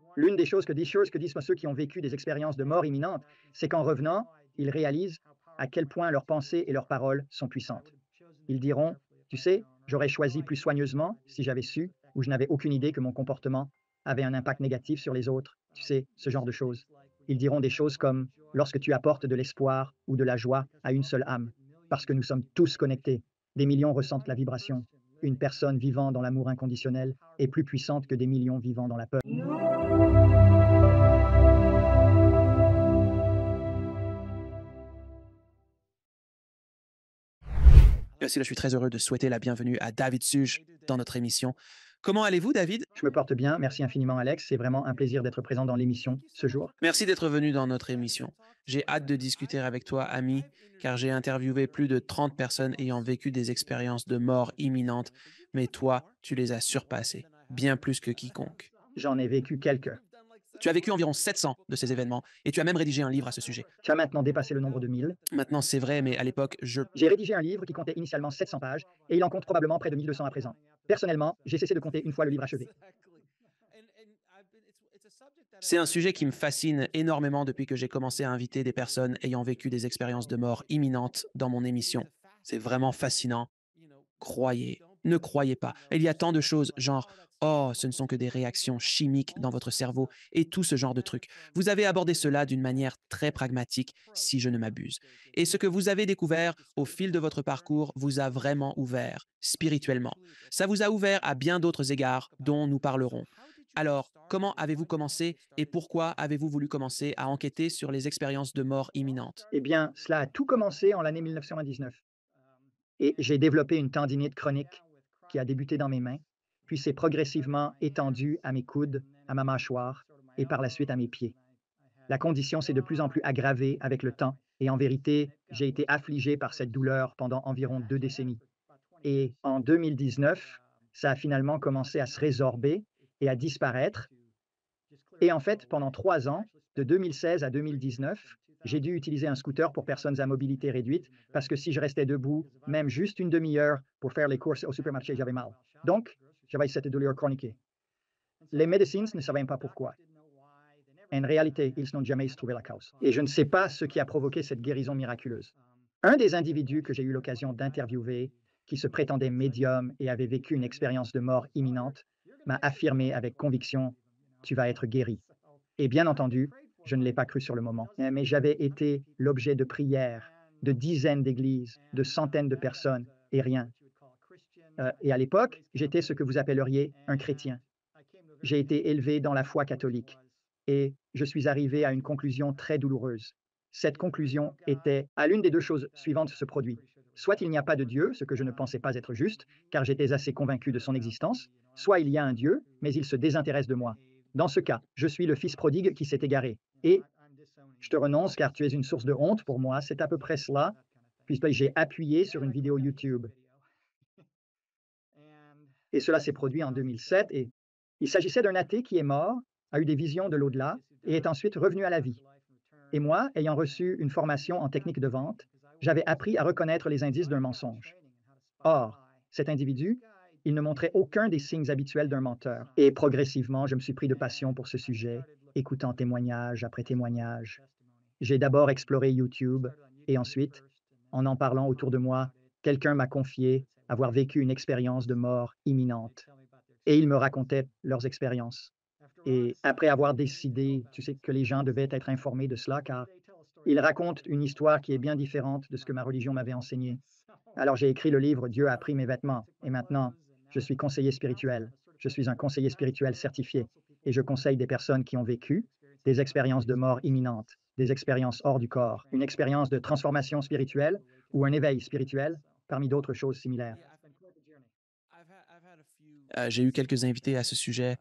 L'une des choses que disent ceux qui ont vécu des expériences de mort imminente, c'est qu'en revenant, ils réalisent à quel point leurs pensées et leurs paroles sont puissantes. Ils diront, tu sais, j'aurais choisi plus soigneusement si j'avais su, ou je n'avais aucune idée que mon comportement avait un impact négatif sur les autres, tu sais, ce genre de choses. Ils diront des choses comme, lorsque tu apportes de l'espoir ou de la joie à une seule âme, parce que nous sommes tous connectés, des millions ressentent la vibration. Une personne vivant dans l'amour inconditionnel est plus puissante que des millions vivant dans la peur. Aussi, là, je suis très heureux de souhaiter la bienvenue à David Suge dans notre émission. Comment allez-vous, David? Je me porte bien, merci infiniment Alex, c'est vraiment un plaisir d'être présent dans l'émission ce jour. Merci d'être venu dans notre émission. J'ai hâte de discuter avec toi, ami, car j'ai interviewé plus de 30 personnes ayant vécu des expériences de mort imminente, mais toi, tu les as surpassées, bien plus que quiconque. J'en ai vécu quelques. Tu as vécu environ 700 de ces événements et tu as même rédigé un livre à ce sujet. Tu as maintenant dépassé le nombre de 1000. Maintenant, c'est vrai, mais à l'époque, je... J'ai rédigé un livre qui comptait initialement 700 pages et il en compte probablement près de 1200 à présent. Personnellement, j'ai cessé de compter une fois le livre achevé. C'est un sujet qui me fascine énormément depuis que j'ai commencé à inviter des personnes ayant vécu des expériences de mort imminentes dans mon émission. C'est vraiment fascinant. Croyez, ne croyez pas. Il y a tant de choses, genre, oh, ce ne sont que des réactions chimiques dans votre cerveau et tout ce genre de trucs. Vous avez abordé cela d'une manière très pragmatique, si je ne m'abuse. Et ce que vous avez découvert au fil de votre parcours vous a vraiment ouvert, spirituellement. Ça vous a ouvert à bien d'autres égards dont nous parlerons. Alors, comment avez-vous commencé et pourquoi avez-vous voulu commencer à enquêter sur les expériences de mort imminente? Eh bien, cela a tout commencé en l'année 1999 et j'ai développé une tendinite chronique qui a débuté dans mes mains, puis s'est progressivement étendue à mes coudes, à ma mâchoire et par la suite à mes pieds. La condition s'est de plus en plus aggravée avec le temps et en vérité, j'ai été affligé par cette douleur pendant environ 2 décennies. Et en 2019, ça a finalement commencé à se résorber et à disparaître. Et en fait, pendant 3 ans, de 2016 à 2019, j'ai dû utiliser un scooter pour personnes à mobilité réduite parce que si je restais debout, même juste une demi-heure pour faire les courses au supermarché, j'avais mal. Donc, j'avais cette douleur chronique. Les médecins ne savaient pas pourquoi. En réalité, ils n'ont jamais trouvé la cause. Et je ne sais pas ce qui a provoqué cette guérison miraculeuse. Un des individus que j'ai eu l'occasion d'interviewer, qui se prétendait médium et avait vécu une expérience de mort imminente, m'a affirmé avec conviction, tu vas être guéri. Et bien entendu, je ne l'ai pas cru sur le moment, mais j'avais été l'objet de prières, de dizaines d'églises, de centaines de personnes, et rien. Et à l'époque, j'étais ce que vous appelleriez un chrétien. J'ai été élevé dans la foi catholique et je suis arrivé à une conclusion très douloureuse. Cette conclusion était, à l'une des deux choses suivantes se produit. Soit il n'y a pas de Dieu, ce que je ne pensais pas être juste, car j'étais assez convaincu de son existence, soit il y a un Dieu, mais il se désintéresse de moi. Dans ce cas, je suis le fils prodigue qui s'est égaré. Et je te renonce car tu es une source de honte pour moi, c'est à peu près cela, puisque j'ai appuyé sur une vidéo YouTube. Et cela s'est produit en 2007 et il s'agissait d'un athée qui est mort, a eu des visions de l'au-delà et est ensuite revenu à la vie. Et moi, ayant reçu une formation en technique de vente, j'avais appris à reconnaître les indices d'un mensonge. Or, cet individu, il ne montrait aucun des signes habituels d'un menteur. Et progressivement, je me suis pris de passion pour ce sujet, écoutant témoignage après témoignage. J'ai d'abord exploré YouTube et ensuite, en parlant autour de moi, quelqu'un m'a confié avoir vécu une expérience de mort imminente. Et ils me racontaient leurs expériences. Et après avoir décidé, tu sais, que les gens devaient être informés de cela, car ils racontent une histoire qui est bien différente de ce que ma religion m'avait enseigné. Alors j'ai écrit le livre Dieu a pris mes vêtements, et maintenant, je suis conseiller spirituel. Je suis un conseiller spirituel certifié, et je conseille des personnes qui ont vécu des expériences de mort imminente, des expériences hors du corps, une expérience de transformation spirituelle ou un éveil spirituel, parmi d'autres choses similaires. J'ai eu quelques invités à ce sujet.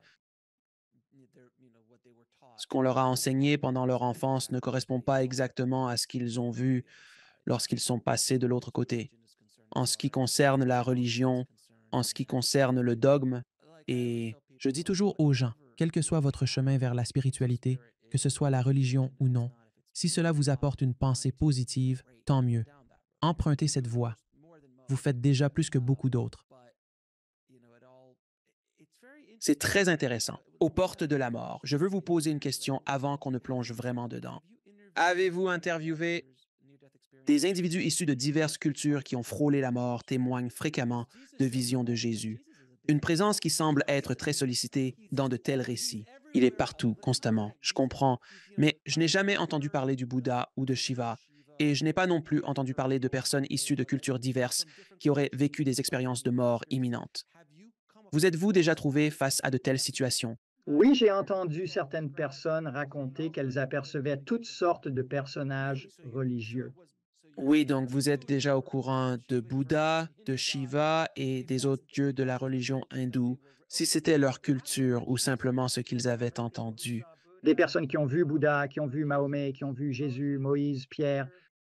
Ce qu'on leur a enseigné pendant leur enfance ne correspond pas exactement à ce qu'ils ont vu lorsqu'ils sont passés de l'autre côté. En ce qui concerne la religion, en ce qui concerne le dogme, et je dis toujours aux gens, quel que soit votre chemin vers la spiritualité, que ce soit la religion ou non, si cela vous apporte une pensée positive, tant mieux. Empruntez cette voie. Vous faites déjà plus que beaucoup d'autres. C'est très intéressant. aux portes de la mort. Je veux vous poser une question avant qu'on ne plonge vraiment dedans. Avez-vous interviewé des individus issus de diverses cultures qui ont frôlé la mort témoignent fréquemment de visions de Jésus, une présence qui semble être très sollicitée dans de tels récits. Il est partout, constamment, je comprends, mais je n'ai jamais entendu parler du Bouddha ou de Shiva, et je n'ai pas non plus entendu parler de personnes issues de cultures diverses qui auraient vécu des expériences de mort imminente. Vous êtes-vous déjà trouvé face à de telles situations? Oui, j'ai entendu certaines personnes raconter qu'elles apercevaient toutes sortes de personnages religieux. Oui, donc vous êtes déjà au courant de Bouddha, de Shiva et des autres dieux de la religion hindoue, si c'était leur culture ou simplement ce qu'ils avaient entendu. Des personnes qui ont vu Bouddha, qui ont vu Mahomet, qui ont vu Jésus, Moïse, Pierre.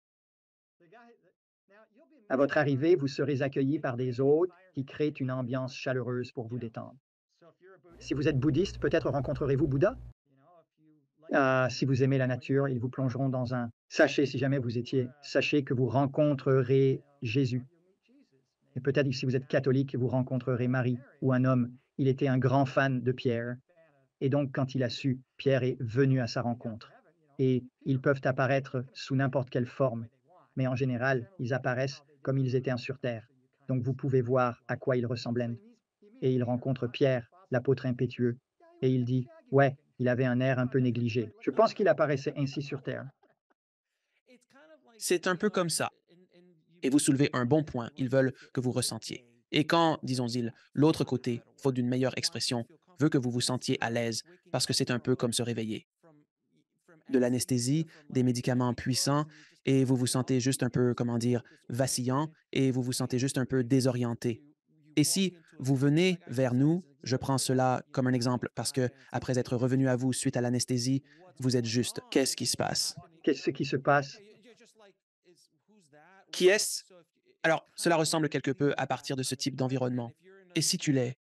À votre arrivée, vous serez accueillis par des hôtes qui créent une ambiance chaleureuse pour vous détendre. Si vous êtes bouddhiste, peut-être rencontrerez-vous Bouddha. Si vous aimez la nature, ils vous plongeront dans un... Sachez, si jamais vous étiez, sachez que vous rencontrerez Jésus. Et peut-être si vous êtes catholique, vous rencontrerez Marie ou un homme. Il était un grand fan de Pierre. Et donc, quand il a su, Pierre est venu à sa rencontre. Et ils peuvent apparaître sous n'importe quelle forme, mais en général, ils apparaissent comme ils étaient sur Terre. Donc, vous pouvez voir à quoi ils ressemblaient. Et il rencontre Pierre, l'apôtre impétueux, et il dit, ouais, il avait un air un peu négligé. Je pense qu'il apparaissait ainsi sur Terre. C'est un peu comme ça. Et vous soulevez un bon point, ils veulent que vous ressentiez. Et quand, disons-ils, l'autre côté, faute d'une meilleure expression, veut que vous vous sentiez à l'aise, parce que c'est un peu comme se réveiller. De l'anesthésie, des médicaments puissants, et vous vous sentez juste un peu, comment dire, vacillant, et vous vous sentez juste un peu désorienté. Et si vous venez vers nous, je prends cela comme un exemple parce que, après être revenu à vous suite à l'anesthésie, vous êtes juste, qu'est-ce qui se passe? Qu'est-ce qui se passe? Qui est-ce? Alors, cela ressemble quelque peu à partir de ce type d'environnement. Et si tu l'es,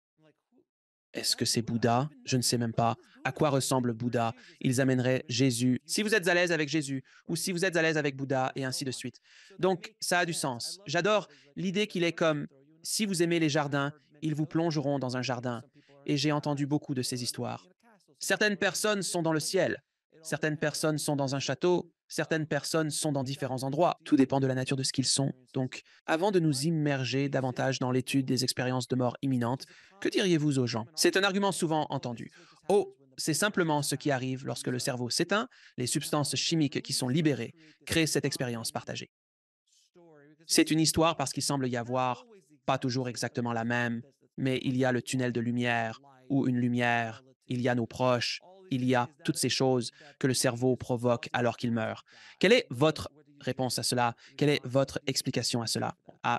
est-ce que c'est Bouddha? Je ne sais même pas. À quoi ressemble Bouddha? Ils amèneraient Jésus. Si vous êtes à l'aise avec Jésus, ou si vous êtes à l'aise avec Bouddha, et ainsi de suite. Donc, ça a du sens. J'adore l'idée qu'il est comme, si vous aimez les jardins, ils vous plongeront dans un jardin. Et j'ai entendu beaucoup de ces histoires. Certaines personnes sont dans le ciel, certaines personnes sont dans un château, certaines personnes sont dans différents endroits. Tout dépend de la nature de ce qu'ils sont. Donc, avant de nous immerger davantage dans l'étude des expériences de mort imminente, que diriez-vous aux gens? C'est un argument souvent entendu. Oh, c'est simplement ce qui arrive lorsque le cerveau s'éteint, les substances chimiques qui sont libérées créent cette expérience partagée. C'est une histoire parce qu'il semble y avoir, pas toujours exactement la même, mais il y a le tunnel de lumière, ou une lumière, il y a nos proches, il y a toutes ces choses que le cerveau provoque alors qu'il meurt. Quelle est votre réponse à cela? Quelle est votre explication à cela? Ah,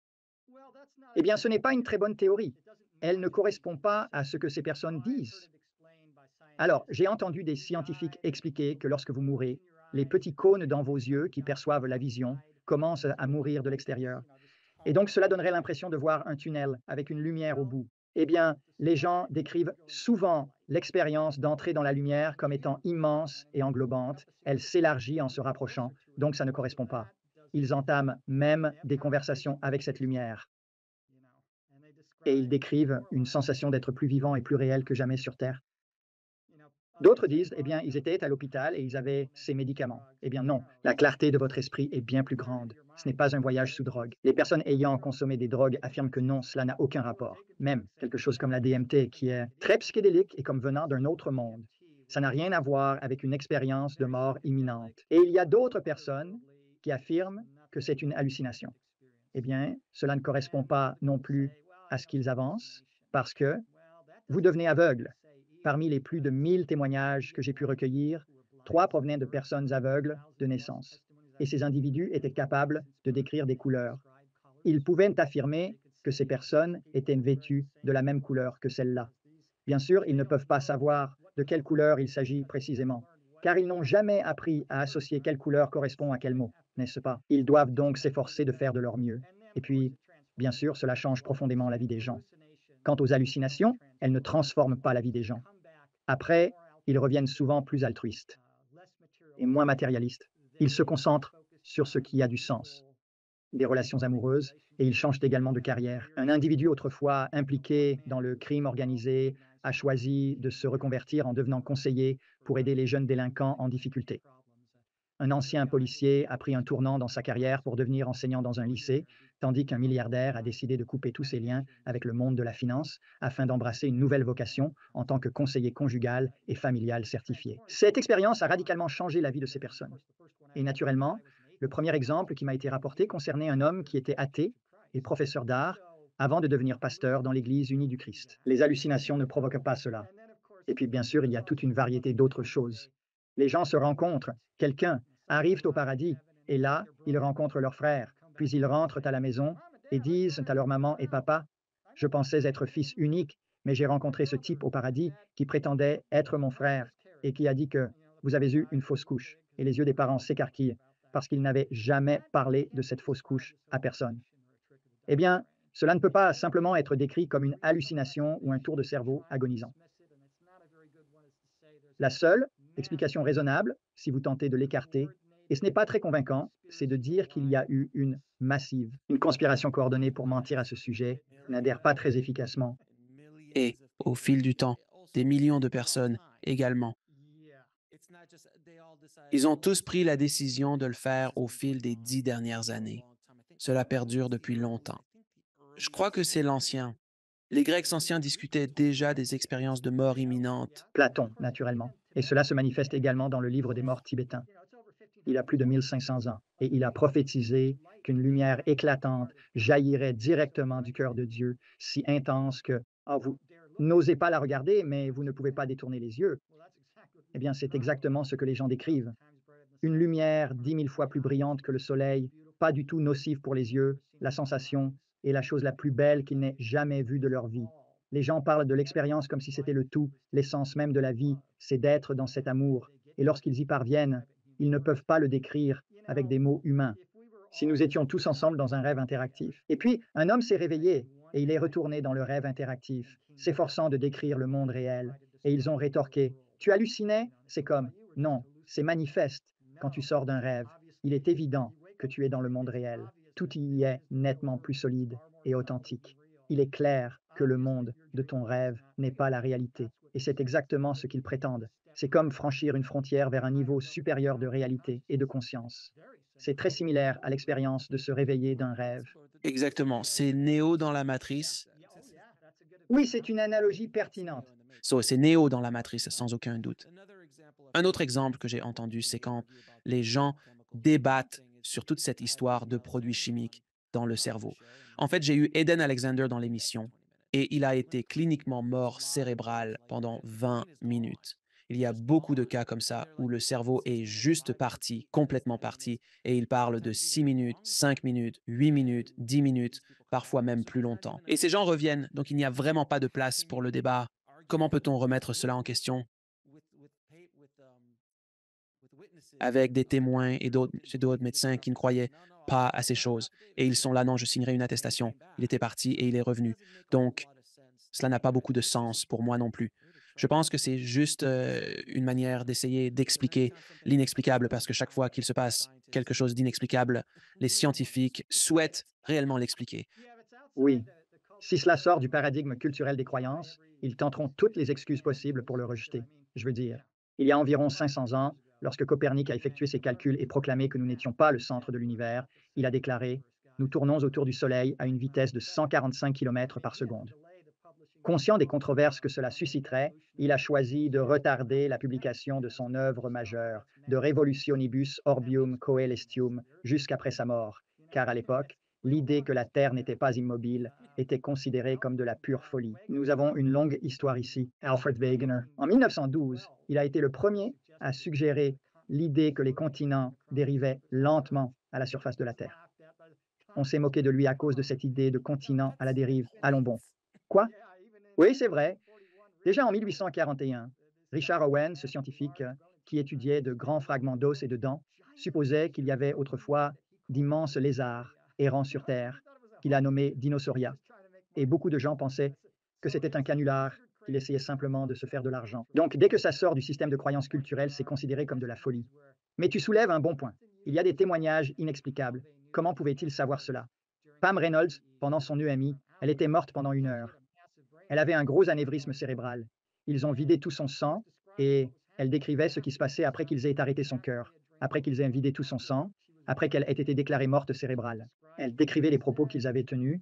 Eh bien, ce n'est pas une très bonne théorie. Elle ne correspond pas à ce que ces personnes disent. Alors, j'ai entendu des scientifiques expliquer que lorsque vous mourrez, les petits cônes dans vos yeux qui perçoivent la vision commencent à mourir de l'extérieur. Et donc, cela donnerait l'impression de voir un tunnel avec une lumière au bout. Eh bien, les gens décrivent souvent l'expérience d'entrer dans la lumière comme étant immense et englobante. Elle s'élargit en se rapprochant, donc ça ne correspond pas. Ils entament même des conversations avec cette lumière. Et ils décrivent une sensation d'être plus vivant et plus réel que jamais sur Terre. D'autres disent, eh bien, ils étaient à l'hôpital et ils avaient ces médicaments. Eh bien, non, la clarté de votre esprit est bien plus grande. Ce n'est pas un voyage sous drogue. Les personnes ayant consommé des drogues affirment que non, cela n'a aucun rapport. Même quelque chose comme la DMT, qui est très psychédélique et comme venant d'un autre monde. Ça n'a rien à voir avec une expérience de mort imminente. Et il y a d'autres personnes qui affirment que c'est une hallucination. Eh bien, cela ne correspond pas non plus à ce qu'ils avancent, parce que vous devenez aveugle. Parmi les plus de 1000 témoignages que j'ai pu recueillir, 3 provenaient de personnes aveugles de naissance. Et ces individus étaient capables de décrire des couleurs. Ils pouvaient affirmer que ces personnes étaient vêtues de la même couleur que celle-là. Bien sûr, ils ne peuvent pas savoir de quelle couleur il s'agit précisément, car ils n'ont jamais appris à associer quelle couleur correspond à quel mot, n'est-ce pas? Ils doivent donc s'efforcer de faire de leur mieux. Et puis, bien sûr, cela change profondément la vie des gens. Quant aux hallucinations, elles ne transforment pas la vie des gens. Après, ils reviennent souvent plus altruistes et moins matérialistes. Ils se concentrent sur ce qui a du sens, des relations amoureuses, et ils changent également de carrière. Un individu autrefois impliqué dans le crime organisé, a choisi de se reconvertir en devenant conseiller pour aider les jeunes délinquants en difficulté. Un ancien policier a pris un tournant dans sa carrière pour devenir enseignant dans un lycée, tandis qu'un milliardaire a décidé de couper tous ses liens avec le monde de la finance afin d'embrasser une nouvelle vocation en tant que conseiller conjugal et familial certifié. Cette expérience a radicalement changé la vie de ces personnes. Et naturellement, le premier exemple qui m'a été rapporté concernait un homme qui était athée et professeur d'art avant de devenir pasteur dans l'Église unie du Christ. Les hallucinations ne provoquent pas cela. Et puis, bien sûr, il y a toute une variété d'autres choses. Les gens se rencontrent, quelqu'un arrive au paradis, et là, ils rencontrent leur frère, puis ils rentrent à la maison et disent à leur maman et papa, je pensais être fils unique, mais j'ai rencontré ce type au paradis qui prétendait être mon frère et qui a dit que vous avez eu une fausse couche. Et les yeux des parents s'écarquillent parce qu'ils n'avaient jamais parlé de cette fausse couche à personne. Eh bien, cela ne peut pas simplement être décrit comme une hallucination ou un tour de cerveau agonisant. La seule explication raisonnable, si vous tentez de l'écarter, et ce n'est pas très convaincant, c'est de dire qu'il y a eu une massive, une conspiration coordonnée pour mentir à ce sujet, n'adhère pas très efficacement. Et, au fil du temps, des millions de personnes également. Ils ont tous pris la décision de le faire au fil des 10 dernières années. Cela perdure depuis longtemps. Je crois que c'est l'ancien. Les Grecs anciens discutaient déjà des expériences de mort imminente. Platon, naturellement. Et cela se manifeste également dans le livre des morts tibétains. Il a plus de 1500 ans, et il a prophétisé qu'une lumière éclatante jaillirait directement du cœur de Dieu, si intense que vous n'osez pas la regarder, mais vous ne pouvez pas détourner les yeux. Eh bien, c'est exactement ce que les gens décrivent. Une lumière 10 000 fois plus brillante que le soleil, pas du tout nocive pour les yeux, la sensation est la chose la plus belle qu'ils n'aient jamais vue de leur vie. Les gens parlent de l'expérience comme si c'était le tout, l'essence même de la vie, c'est d'être dans cet amour. Et lorsqu'ils y parviennent, ils ne peuvent pas le décrire avec des mots humains. Si nous étions tous ensemble dans un rêve interactif. Et puis, un homme s'est réveillé et il est retourné dans le rêve interactif, s'efforçant de décrire le monde réel. Et ils ont rétorqué, tu hallucinais? C'est comme, non, c'est manifeste quand tu sors d'un rêve. Il est évident que tu es dans le monde réel. Tout y est nettement plus solide et authentique. Il est clair que le monde de ton rêve n'est pas la réalité. Et c'est exactement ce qu'ils prétendent. C'est comme franchir une frontière vers un niveau supérieur de réalité et de conscience. C'est très similaire à l'expérience de se réveiller d'un rêve. Exactement, c'est Néo dans la matrice. Oui, c'est une analogie pertinente. C'est Néo dans la matrice, sans aucun doute. Un autre exemple que j'ai entendu, c'est quand les gens débattent sur toute cette histoire de produits chimiques dans le cerveau. En fait, j'ai eu Eden Alexander dans l'émission et il a été cliniquement mort cérébral pendant 20 minutes. Il y a beaucoup de cas comme ça où le cerveau est juste parti, complètement parti, et il parle de 6 minutes, 5 minutes, 8 minutes, 10 minutes, parfois même plus longtemps. Et ces gens reviennent, donc il n'y a vraiment pas de place pour le débat. Comment peut-on remettre cela en question avec des témoins et d'autres médecins qui ne croyaient pas à ces choses. Et ils sont là, non, je signerai une attestation. Il était parti et il est revenu. Donc, cela n'a pas beaucoup de sens pour moi non plus. Je pense que c'est juste une manière d'essayer d'expliquer l'inexplicable parce que chaque fois qu'il se passe quelque chose d'inexplicable, les scientifiques souhaitent réellement l'expliquer. Oui, si cela sort du paradigme culturel des croyances, ils tenteront toutes les excuses possibles pour le rejeter. Je veux dire, il y a environ 500 ans, lorsque Copernic a effectué ses calculs et proclamé que nous n'étions pas le centre de l'univers, il a déclaré, nous tournons autour du Soleil à une vitesse de 145 km par seconde. Conscient des controverses que cela susciterait, il a choisi de retarder la publication de son œuvre majeure, De Revolutionibus Orbium Coelestium, jusqu'après sa mort, car à l'époque, l'idée que la Terre n'était pas immobile était considérée comme de la pure folie. Nous avons une longue histoire ici. Alfred Wegener. En 1912, il a été le premier à suggérer l'idée que les continents dérivaient lentement à la surface de la Terre. On s'est moqué de lui à cause de cette idée de continent à la dérive. Allons bon. Quoi? Oui, c'est vrai. Déjà en 1841, Richard Owen, ce scientifique qui étudiait de grands fragments d'os et de dents, supposait qu'il y avait autrefois d'immenses lézards errant sur Terre, qu'il a nommés Dinosauria. Et beaucoup de gens pensaient que c'était un canular, qu'il essayait simplement de se faire de l'argent. Donc, dès que ça sort du système de croyances culturelles, c'est considéré comme de la folie. Mais tu soulèves un bon point. Il y a des témoignages inexplicables. Comment pouvait-il savoir cela? Pam Reynolds, pendant son EMI, elle était morte pendant 1 heure. Elle avait un gros anévrisme cérébral. Ils ont vidé tout son sang et elle décrivait ce qui se passait après qu'ils aient arrêté son cœur, après qu'ils aient vidé tout son sang, après qu'elle ait été déclarée morte cérébrale. Elle décrivait les propos qu'ils avaient tenus.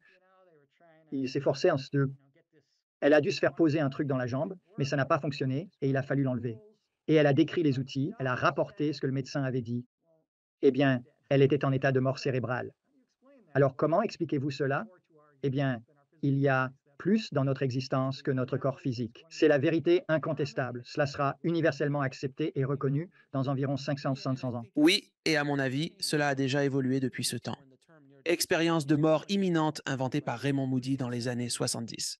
Il s'efforçait de Elle a dû se faire poser un truc dans la jambe, mais ça n'a pas fonctionné et il a fallu l'enlever. Et elle a décrit les outils, elle a rapporté ce que le médecin avait dit. Eh bien, elle était en état de mort cérébrale. Alors comment expliquez-vous cela? Eh bien, il y a plus dans notre existence que notre corps physique. C'est la vérité incontestable. Cela sera universellement accepté et reconnu dans environ 500-500 ans. Oui, et à mon avis, cela a déjà évolué depuis ce temps. Expérience de mort imminente inventée par Raymond Moody dans les années 70.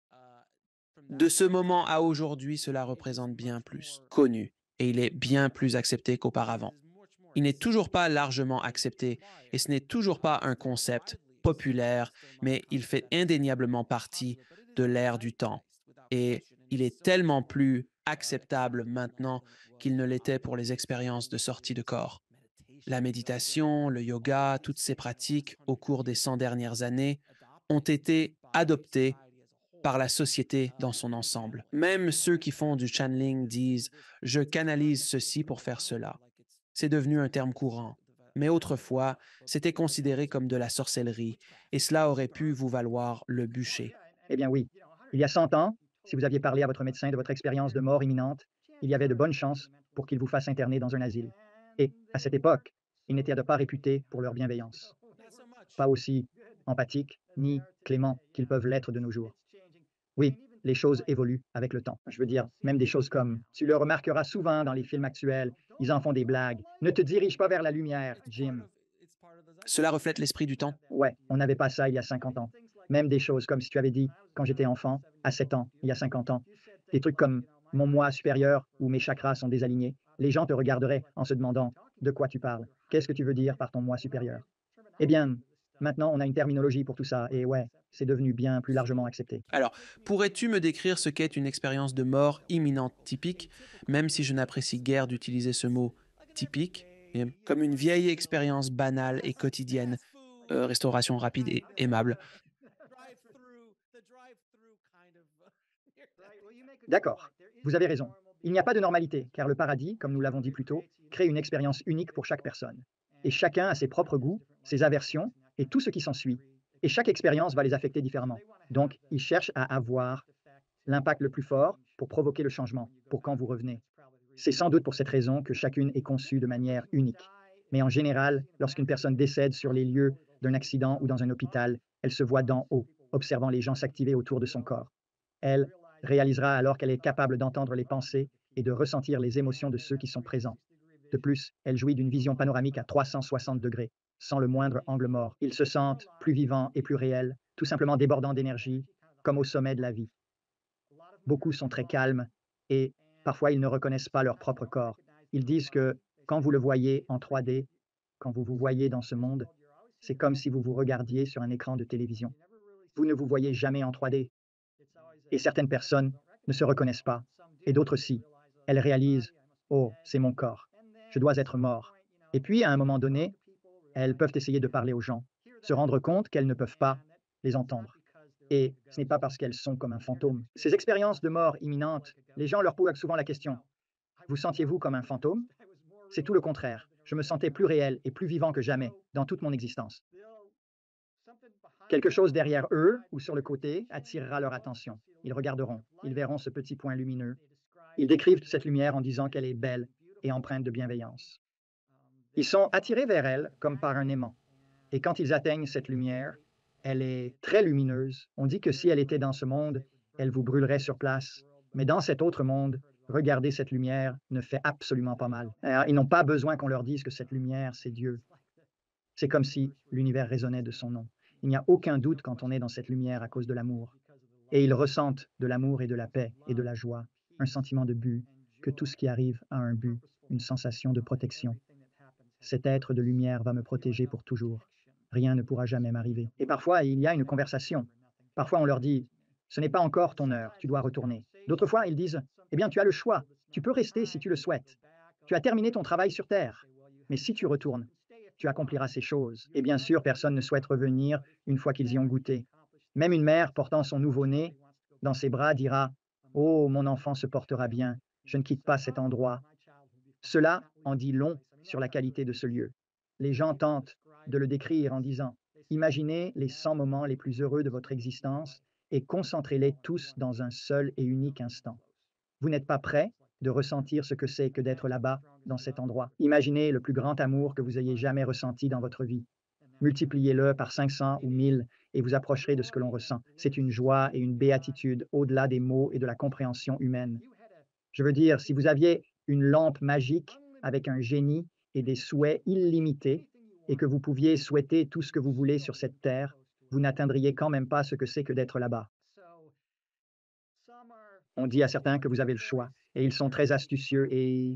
De ce moment à aujourd'hui, cela représente bien plus, connu, et il est bien plus accepté qu'auparavant. Il n'est toujours pas largement accepté, et ce n'est toujours pas un concept populaire, mais il fait indéniablement partie de l'ère du temps. Et il est tellement plus acceptable maintenant qu'il ne l'était pour les expériences de sortie de corps. La méditation, le yoga, toutes ces pratiques au cours des 100 dernières années ont été adoptées par la société dans son ensemble. Même ceux qui font du channeling disent ⁇ Je canalise ceci pour faire cela ⁇ C'est devenu un terme courant. Mais autrefois, c'était considéré comme de la sorcellerie, et cela aurait pu vous valoir le bûcher. Eh bien oui, il y a 100 ans, si vous aviez parlé à votre médecin de votre expérience de mort imminente, il y avait de bonnes chances pour qu'il vous fasse interner dans un asile. Et à cette époque, ils n'étaient pas réputés pour leur bienveillance, pas aussi empathiques ni cléments qu'ils peuvent l'être de nos jours. Oui, les choses évoluent avec le temps. Je veux dire, même des choses comme, tu le remarqueras souvent dans les films actuels, ils en font des blagues. Ne te dirige pas vers la lumière, Jim. Cela reflète l'esprit du temps. Ouais, on n'avait pas ça il y a 50 ans. Même des choses comme si tu avais dit, quand j'étais enfant, à 7 ans, il y a 50 ans, des trucs comme mon moi supérieur ou mes chakras sont désalignés, les gens te regarderaient en se demandant de quoi tu parles. Qu'est-ce que tu veux dire par ton moi supérieur? Eh bien, maintenant, on a une terminologie pour tout ça et ouais, c'est devenu bien plus largement accepté. Alors, pourrais-tu me décrire ce qu'est une expérience de mort imminente typique, même si je n'apprécie guère d'utiliser ce mot typique, mais comme une vieille expérience banale et quotidienne, restauration rapide et aimable. D'accord, vous avez raison. Il n'y a pas de normalité, car le paradis, comme nous l'avons dit plus tôt, crée une expérience unique pour chaque personne. Et chacun a ses propres goûts, ses aversions et tout ce qui s'ensuit. Et chaque expérience va les affecter différemment. Donc, ils cherchent à avoir l'impact le plus fort pour provoquer le changement, pour quand vous revenez. C'est sans doute pour cette raison que chacune est conçue de manière unique. Mais en général, lorsqu'une personne décède sur les lieux d'un accident ou dans un hôpital, elle se voit d'en haut, observant les gens s'activer autour de son corps. Elle réalisera alors qu'elle est capable d'entendre les pensées et de ressentir les émotions de ceux qui sont présents. De plus, elle jouit d'une vision panoramique à 360 degrés, sans le moindre angle mort. Ils se sentent plus vivants et plus réels, tout simplement débordants d'énergie, comme au sommet de la vie. Beaucoup sont très calmes et parfois ils ne reconnaissent pas leur propre corps. Ils disent que quand vous le voyez en 3D, quand vous vous voyez dans ce monde, c'est comme si vous vous regardiez sur un écran de télévision. Vous ne vous voyez jamais en 3D. Et certaines personnes ne se reconnaissent pas, et d'autres si. Elles réalisent, oh, c'est mon corps, je dois être mort. Et puis, à un moment donné, elles peuvent essayer de parler aux gens, se rendre compte qu'elles ne peuvent pas les entendre. Et ce n'est pas parce qu'elles sont comme un fantôme. Ces expériences de mort imminente, les gens leur posent souvent la question, vous sentiez-vous comme un fantôme? C'est tout le contraire. Je me sentais plus réel et plus vivant que jamais dans toute mon existence. Quelque chose derrière eux ou sur le côté attirera leur attention. Ils regarderont, ils verront ce petit point lumineux. Ils décrivent cette lumière en disant qu'elle est belle et empreinte de bienveillance. Ils sont attirés vers elle comme par un aimant. Et quand ils atteignent cette lumière, elle est très lumineuse. On dit que si elle était dans ce monde, elle vous brûlerait sur place. Mais dans cet autre monde, regarder cette lumière ne fait absolument pas mal. Alors, ils n'ont pas besoin qu'on leur dise que cette lumière, c'est Dieu. C'est comme si l'univers résonnait de son nom. Il n'y a aucun doute quand on est dans cette lumière à cause de l'amour. Et ils ressentent de l'amour et de la paix et de la joie, un sentiment de but, que tout ce qui arrive a un but, une sensation de protection. Cet être de lumière va me protéger pour toujours. Rien ne pourra jamais m'arriver. Et parfois, il y a une conversation. Parfois, on leur dit, ce n'est pas encore ton heure, tu dois retourner. D'autres fois, ils disent, eh bien, tu as le choix, tu peux rester si tu le souhaites. Tu as terminé ton travail sur Terre. Mais si tu retournes, tu accompliras ces choses. Et bien sûr, personne ne souhaite revenir une fois qu'ils y ont goûté. Même une mère portant son nouveau-né dans ses bras dira, Oh, mon enfant se portera bien, je ne quitte pas cet endroit. Cela en dit long sur la qualité de ce lieu. Les gens tentent de le décrire en disant, imaginez les 100 moments les plus heureux de votre existence et concentrez-les tous dans un seul et unique instant. Vous n'êtes pas prêt de ressentir ce que c'est que d'être là-bas, dans cet endroit. Imaginez le plus grand amour que vous ayez jamais ressenti dans votre vie. Multipliez-le par 500 ou 1000 et vous approcherez de ce que l'on ressent. C'est une joie et une béatitude au-delà des mots et de la compréhension humaine. Je veux dire, si vous aviez une lampe magique avec un génie et des souhaits illimités et que vous pouviez souhaiter tout ce que vous voulez sur cette terre, vous n'atteindriez quand même pas ce que c'est que d'être là-bas. On dit à certains que vous avez le choix et ils sont très astucieux et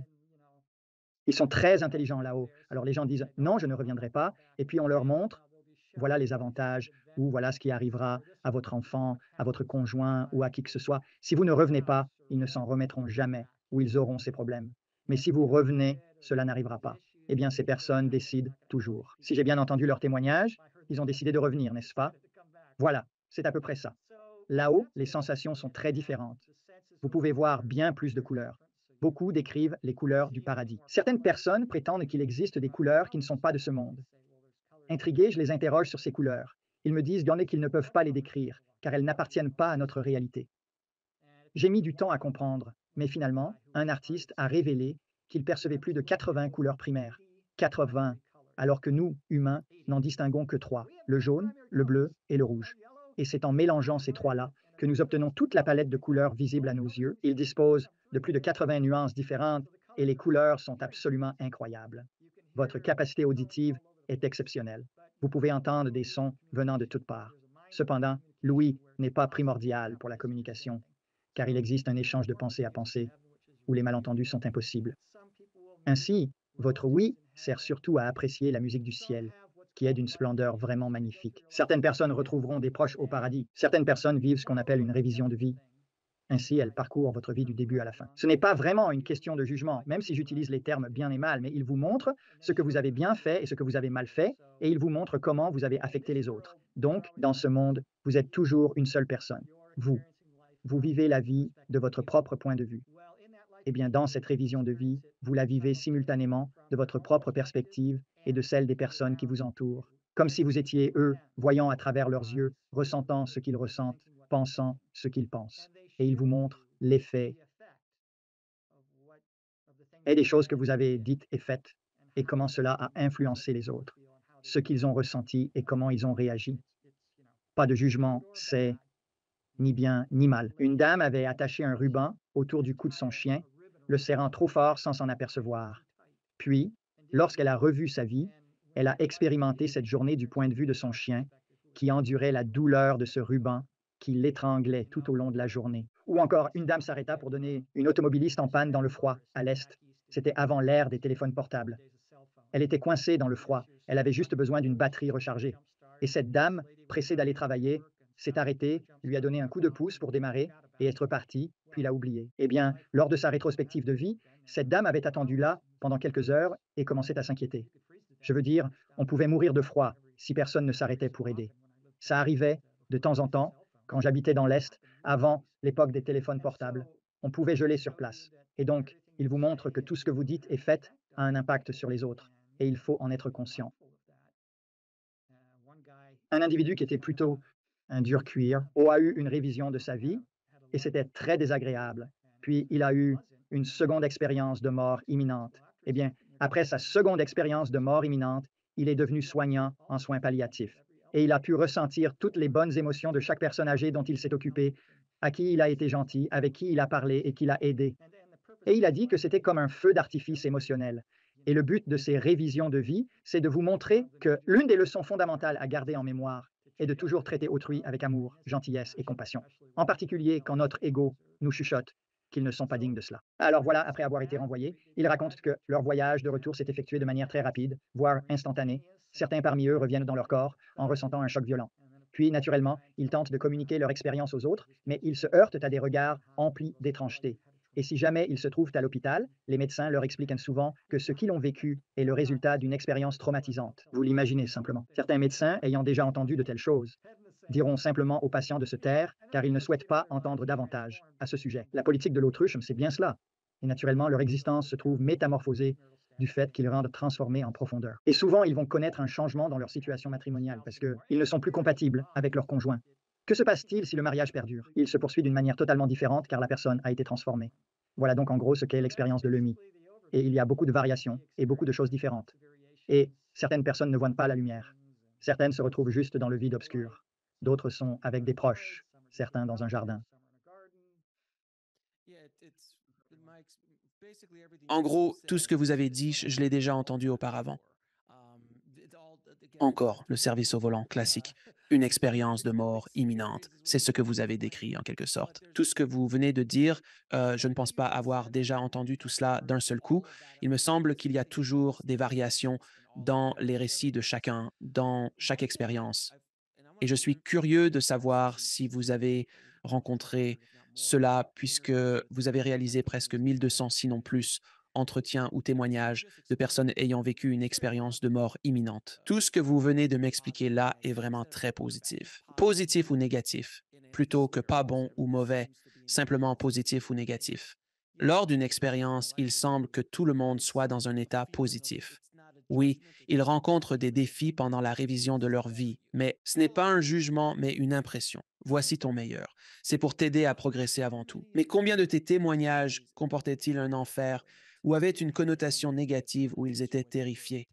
ils sont très intelligents là-haut. Alors les gens disent non, je ne reviendrai pas et puis on leur montre voilà les avantages ou voilà ce qui arrivera à votre enfant, à votre conjoint ou à qui que ce soit. Si vous ne revenez pas, ils ne s'en remettront jamais ou ils auront ces problèmes. Mais si vous revenez, cela n'arrivera pas. Eh bien, ces personnes décident toujours. Si j'ai bien entendu leur témoignage, ils ont décidé de revenir, n'est-ce pas? Voilà, c'est à peu près ça. Là-haut, les sensations sont très différentes. Vous pouvez voir bien plus de couleurs. Beaucoup décrivent les couleurs du paradis. Certaines personnes prétendent qu'il existe des couleurs qui ne sont pas de ce monde. Intrigué, je les interroge sur ces couleurs. Ils me disent qu'il y en a qu'ils ne peuvent pas les décrire, car elles n'appartiennent pas à notre réalité. J'ai mis du temps à comprendre, mais finalement, un artiste a révélé qu'il percevait plus de 80 couleurs primaires. 80, alors que nous, humains, n'en distinguons que trois, le jaune, le bleu et le rouge. Et c'est en mélangeant ces trois-là que nous obtenons toute la palette de couleurs visible à nos yeux. Il dispose de plus de 80 nuances différentes et les couleurs sont absolument incroyables. Votre capacité auditive est exceptionnelle. Vous pouvez entendre des sons venant de toutes parts. Cependant, l'ouïe n'est pas primordial pour la communication, car il existe un échange de pensée à pensée où les malentendus sont impossibles. Ainsi, votre oui sert surtout à apprécier la musique du ciel, qui est d'une splendeur vraiment magnifique. Certaines personnes retrouveront des proches au paradis. Certaines personnes vivent ce qu'on appelle une révision de vie. Ainsi, elles parcourent votre vie du début à la fin. Ce n'est pas vraiment une question de jugement, même si j'utilise les termes bien et mal, mais il vous montre ce que vous avez bien fait et ce que vous avez mal fait, et il vous montre comment vous avez affecté les autres. Donc, dans ce monde, vous êtes toujours une seule personne, vous. Vous vivez la vie de votre propre point de vue. Eh bien, dans cette révision de vie, vous la vivez simultanément de votre propre perspective et de celle des personnes qui vous entourent, comme si vous étiez eux, voyant à travers leurs yeux, ressentant ce qu'ils ressentent, pensant ce qu'ils pensent. Et ils vous montrent l'effet et des choses que vous avez dites et faites, et comment cela a influencé les autres, ce qu'ils ont ressenti et comment ils ont réagi. Pas de jugement, c'est ni bien ni mal. Une dame avait attaché un ruban autour du cou de son chien, le serrant trop fort sans s'en apercevoir. Puis, lorsqu'elle a revu sa vie, elle a expérimenté cette journée du point de vue de son chien, qui endurait la douleur de ce ruban qui l'étranglait tout au long de la journée. Ou encore, une dame s'arrêta pour donner une automobiliste en panne dans le froid, à l'Est. C'était avant l'ère des téléphones portables. Elle était coincée dans le froid. Elle avait juste besoin d'une batterie rechargée. Et cette dame, pressée d'aller travailler, s'est arrêtée, lui a donné un coup de pouce pour démarrer et être partie, puis l'a oubliée. Eh bien, lors de sa rétrospective de vie, cette dame avait attendu là pendant quelques heures et commençait à s'inquiéter. Je veux dire, on pouvait mourir de froid si personne ne s'arrêtait pour aider. Ça arrivait de temps en temps, quand j'habitais dans l'Est, avant l'époque des téléphones portables. On pouvait geler sur place. Et donc, il vous montre que tout ce que vous dites et faites a un impact sur les autres. Et il faut en être conscient. Un individu qui était plutôt un dur cuir a eu une révision de sa vie et c'était très désagréable. Puis il a eu une seconde expérience de mort imminente. Eh bien, après sa seconde expérience de mort imminente, il est devenu soignant en soins palliatifs. Et il a pu ressentir toutes les bonnes émotions de chaque personne âgée dont il s'est occupé, à qui il a été gentil, avec qui il a parlé et qui l'a aidé. Et il a dit que c'était comme un feu d'artifice émotionnel. Et le but de ces révisions de vie, c'est de vous montrer que l'une des leçons fondamentales à garder en mémoire est de toujours traiter autrui avec amour, gentillesse et compassion. En particulier quand notre ego nous chuchote qu'ils ne sont pas dignes de cela. Alors voilà, après avoir été renvoyés, ils racontent que leur voyage de retour s'est effectué de manière très rapide, voire instantanée. Certains parmi eux reviennent dans leur corps en ressentant un choc violent. Puis, naturellement, ils tentent de communiquer leur expérience aux autres, mais ils se heurtent à des regards emplis d'étrangeté. Et si jamais ils se trouvent à l'hôpital, les médecins leur expliquent souvent que ce qu'ils ont vécu est le résultat d'une expérience traumatisante. Vous l'imaginez simplement. Certains médecins ayant déjà entendu de telles choses. diront simplement aux patients de se taire, car ils ne souhaitent pas entendre davantage à ce sujet. La politique de l'autruche, c'est bien cela. Et naturellement, leur existence se trouve métamorphosée du fait qu'ils rendent transformés en profondeur. Et souvent, ils vont connaître un changement dans leur situation matrimoniale parce qu'ils ne sont plus compatibles avec leur conjoint. Que se passe-t-il si le mariage perdure? Il se poursuit d'une manière totalement différente car la personne a été transformée. Voilà donc en gros ce qu'est l'expérience de l'EMI. Et il y a beaucoup de variations et beaucoup de choses différentes. Et certaines personnes ne voient pas la lumière. Certaines se retrouvent juste dans le vide obscur. D'autres sont avec des proches, certains dans un jardin. En gros, tout ce que vous avez dit, je l'ai déjà entendu auparavant. Encore le service au volant classique, une expérience de mort imminente. C'est ce que vous avez décrit en quelque sorte. Tout ce que vous venez de dire, je ne pense pas avoir déjà entendu tout cela d'un seul coup. Il me semble qu'il y a toujours des variations dans les récits de chacun, dans chaque expérience. Et je suis curieux de savoir si vous avez rencontré cela, puisque vous avez réalisé presque 1200, sinon plus, entretiens ou témoignages de personnes ayant vécu une expérience de mort imminente. Tout ce que vous venez de m'expliquer là est vraiment très positif. Positif ou négatif, plutôt que pas bon ou mauvais, simplement positif ou négatif. Lors d'une expérience, il semble que tout le monde soit dans un état positif. Oui, ils rencontrent des défis pendant la révision de leur vie, mais ce n'est pas un jugement, mais une impression. Voici ton meilleur. C'est pour t'aider à progresser avant tout. Mais combien de tes témoignages comportaient-ils un enfer ou avaient une connotation négative où ils étaient terrifiés?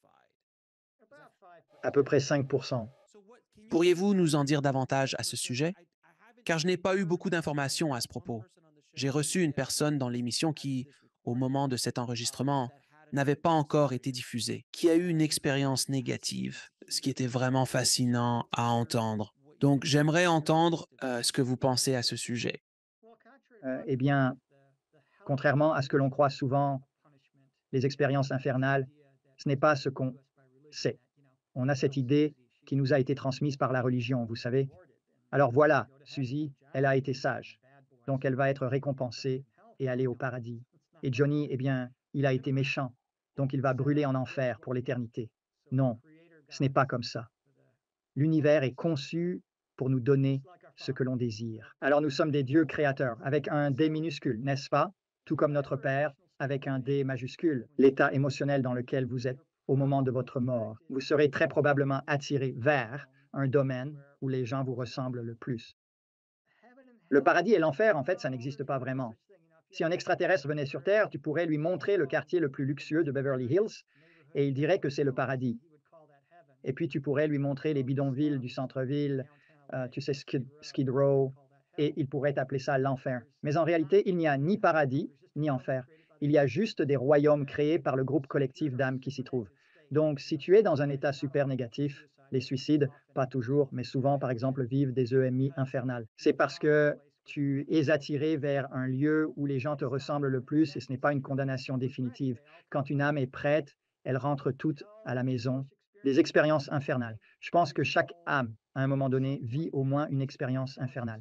À peu près 5%. Pourriez-vous nous en dire davantage à ce sujet? Car je n'ai pas eu beaucoup d'informations à ce propos. J'ai reçu une personne dans l'émission qui, au moment de cet enregistrement, n'avait pas encore été diffusée, qui a eu une expérience négative, ce qui était vraiment fascinant à entendre. Donc j'aimerais entendre ce que vous pensez à ce sujet. Eh bien, contrairement à ce que l'on croit souvent, les expériences infernales, ce n'est pas ce qu'on sait. On a cette idée qui nous a été transmise par la religion, vous savez. Alors voilà, Suzy, elle a été sage. Donc elle va être récompensée et aller au paradis. Et Johnny, eh bien, il a été méchant. Donc il va brûler en enfer pour l'éternité. Non, ce n'est pas comme ça. L'univers est conçu pour nous donner ce que l'on désire. Alors nous sommes des dieux créateurs, avec un D minuscule, n'est-ce pas? Tout comme notre Père, avec un D majuscule, l'état émotionnel dans lequel vous êtes au moment de votre mort. Vous serez très probablement attiré vers un domaine où les gens vous ressemblent le plus. Le paradis et l'enfer, en fait, ça n'existe pas vraiment. Si un extraterrestre venait sur Terre, tu pourrais lui montrer le quartier le plus luxueux de Beverly Hills et il dirait que c'est le paradis. Et puis tu pourrais lui montrer les bidonvilles du centre-ville, tu sais, Skid Row, et il pourrait appeler ça l'enfer. Mais en réalité, il n'y a ni paradis, ni enfer. Il y a juste des royaumes créés par le groupe collectif d'âmes qui s'y trouvent. Donc, si tu es dans un état super négatif, les suicides, pas toujours, mais souvent, par exemple, vivent des EMI infernales. C'est parce que tu es attiré vers un lieu où les gens te ressemblent le plus et ce n'est pas une condamnation définitive. Quand une âme est prête, elle rentre toute à la maison des expériences infernales. Je pense que chaque âme, à un moment donné, vit au moins une expérience infernale.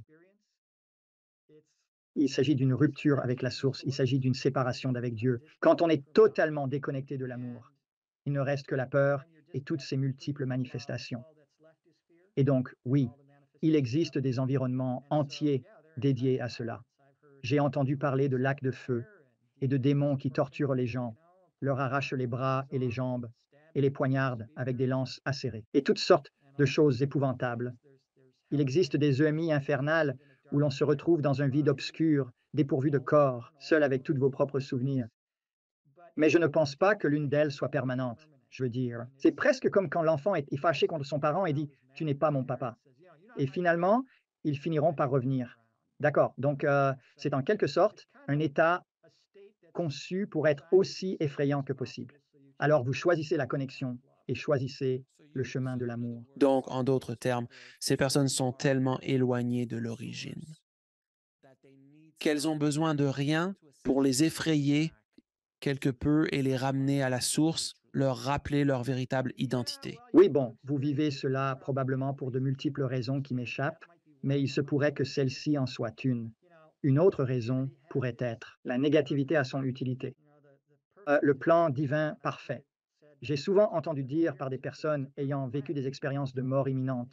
Il s'agit d'une rupture avec la source, il s'agit d'une séparation d'avec Dieu. Quand on est totalement déconnecté de l'amour, il ne reste que la peur et toutes ses multiples manifestations. Et donc, oui, il existe des environnements entiers dédiés à cela. J'ai entendu parler de lacs de feu et de démons qui torturent les gens, leur arrachent les bras et les jambes et les poignardent avec des lances acérées, et toutes sortes de choses épouvantables. Il existe des EMI infernales où l'on se retrouve dans un vide obscur, dépourvu de corps, seul avec tous vos propres souvenirs. Mais je ne pense pas que l'une d'elles soit permanente. Je veux dire, c'est presque comme quand l'enfant est fâché contre son parent et dit tu n'es pas mon papa. Et finalement, ils finiront par revenir. D'accord. Donc, c'est en quelque sorte un état conçu pour être aussi effrayant que possible. Alors, vous choisissez la connexion et choisissez le chemin de l'amour. Donc, en d'autres termes, ces personnes sont tellement éloignées de l'origine qu'elles ont besoin de rien pour les effrayer quelque peu et les ramener à la source, leur rappeler leur véritable identité. Oui, bon, vous vivez cela probablement pour de multiples raisons qui m'échappent, mais il se pourrait que celle-ci en soit une. Une autre raison pourrait être la négativité a son utilité. Le plan divin parfait. J'ai souvent entendu dire par des personnes ayant vécu des expériences de mort imminente,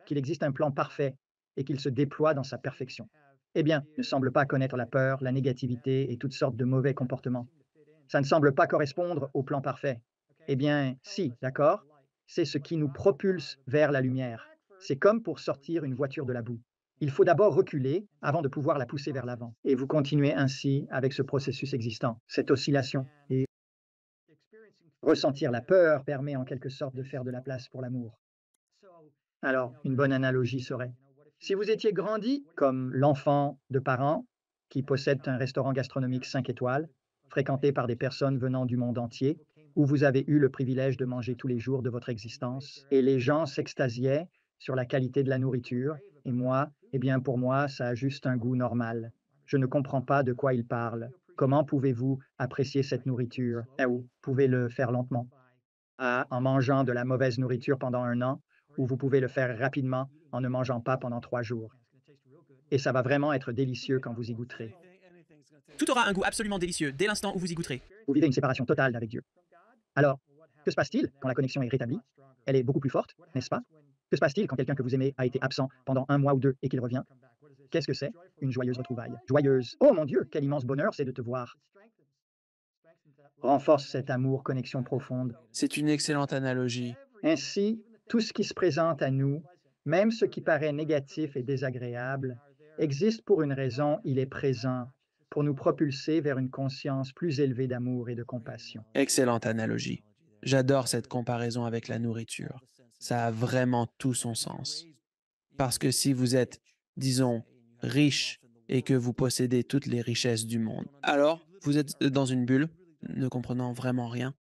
qu'il existe un plan parfait et qu'il se déploie dans sa perfection. Eh bien, ne semble pas connaître la peur, la négativité et toutes sortes de mauvais comportements. Ça ne semble pas correspondre au plan parfait. Eh bien, si, d'accord? C'est ce qui nous propulse vers la lumière. C'est comme pour sortir une voiture de la boue. Il faut d'abord reculer avant de pouvoir la pousser vers l'avant. Et vous continuez ainsi avec ce processus existant, cette oscillation. Et ressentir la peur permet en quelque sorte de faire de la place pour l'amour. Alors, une bonne analogie serait, si vous étiez grandi comme l'enfant de parents qui possèdent un restaurant gastronomique 5 étoiles, fréquenté par des personnes venant du monde entier, où vous avez eu le privilège de manger tous les jours de votre existence, et les gens s'extasiaient sur la qualité de la nourriture, et moi, eh bien pour moi, ça a juste un goût normal. Je ne comprends pas de quoi ils parlent. Comment pouvez-vous apprécier cette nourriture? Ou pouvez le faire lentement, en mangeant de la mauvaise nourriture pendant un an, ou vous pouvez le faire rapidement en ne mangeant pas pendant 3 jours. Et ça va vraiment être délicieux quand vous y goûterez. Tout aura un goût absolument délicieux dès l'instant où vous y goûterez. Vous vivez une séparation totale avec Dieu. Alors, que se passe-t-il quand la connexion est rétablie? Elle est beaucoup plus forte, n'est-ce pas? Que se passe-t-il quand quelqu'un que vous aimez a été absent pendant un mois ou deux et qu'il revient? Qu'est-ce que c'est? Une joyeuse retrouvaille. Joyeuse. Oh mon Dieu, quel immense bonheur c'est de te voir. Renforce cet amour, connexion profonde. C'est une excellente analogie. Ainsi, tout ce qui se présente à nous, même ce qui paraît négatif et désagréable, existe pour une raison, il est présent, pour nous propulser vers une conscience plus élevée d'amour et de compassion. Excellente analogie. J'adore cette comparaison avec la nourriture. Ça a vraiment tout son sens. Parce que si vous êtes, disons, riche et que vous possédez toutes les richesses du monde, alors vous êtes dans une bulle, ne comprenant vraiment rien.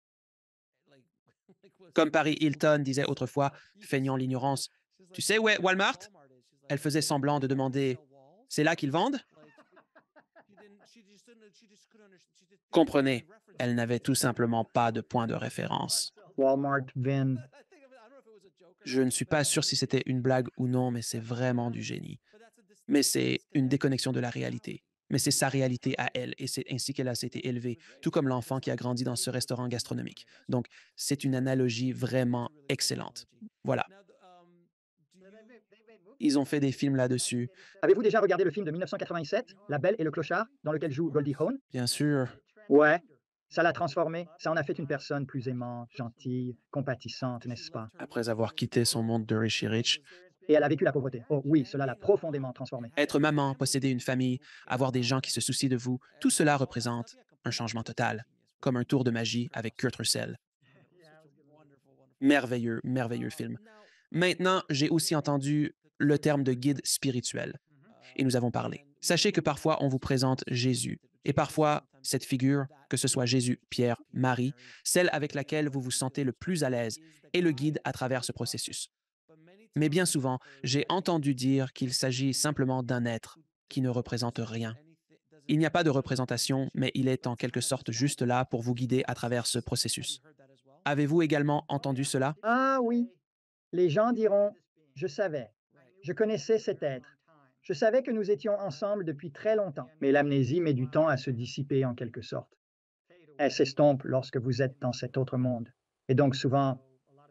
Comme Paris Hilton disait autrefois, feignant l'ignorance, tu sais où est Walmart? Elle faisait semblant de demander, c'est là qu'ils vendent? Comprenez, elle n'avait tout simplement pas de point de référence. Walmart, Vin, Je ne suis pas sûr si c'était une blague ou non, mais c'est vraiment du génie. Mais c'est une déconnexion de la réalité. Mais c'est sa réalité à elle, et c'est ainsi qu'elle a été élevée, tout comme l'enfant qui a grandi dans ce restaurant gastronomique. Donc, c'est une analogie vraiment excellente. Voilà, ils ont fait des films là-dessus. avez-vous déjà regardé le film de 1987, La Belle et le Clochard, dans lequel joue Goldie Hawn? Bien sûr, Ouais, ça l'a transformé, ça en a fait une personne plus aimante, gentille, compatissante, n'est-ce pas? après avoir quitté son monde de Richie Rich, Et elle a vécu la pauvreté. Oh oui, cela l'a profondément transformée. être maman, posséder une famille, avoir des gens qui se soucient de vous, tout cela représente un changement total, comme un tour de magie avec Kurt Russell. Merveilleux, merveilleux film. Maintenant, j'ai aussi entendu le terme de guide spirituel, et nous avons parlé. Sachez que parfois on vous présente Jésus, et parfois cette figure, que ce soit Jésus, Pierre, Marie, celle avec laquelle vous vous sentez le plus à l'aise, est le guide à travers ce processus. Mais bien souvent, j'ai entendu dire qu'il s'agit simplement d'un être qui ne représente rien. Il n'y a pas de représentation, mais il est en quelque sorte juste là pour vous guider à travers ce processus. Avez-vous également entendu cela? Ah oui, les gens diront, je savais, je connaissais cet être, je savais que nous étions ensemble depuis très longtemps, mais l'amnésie met du temps à se dissiper en quelque sorte. Elle s'estompe lorsque vous êtes dans cet autre monde. Et donc souvent,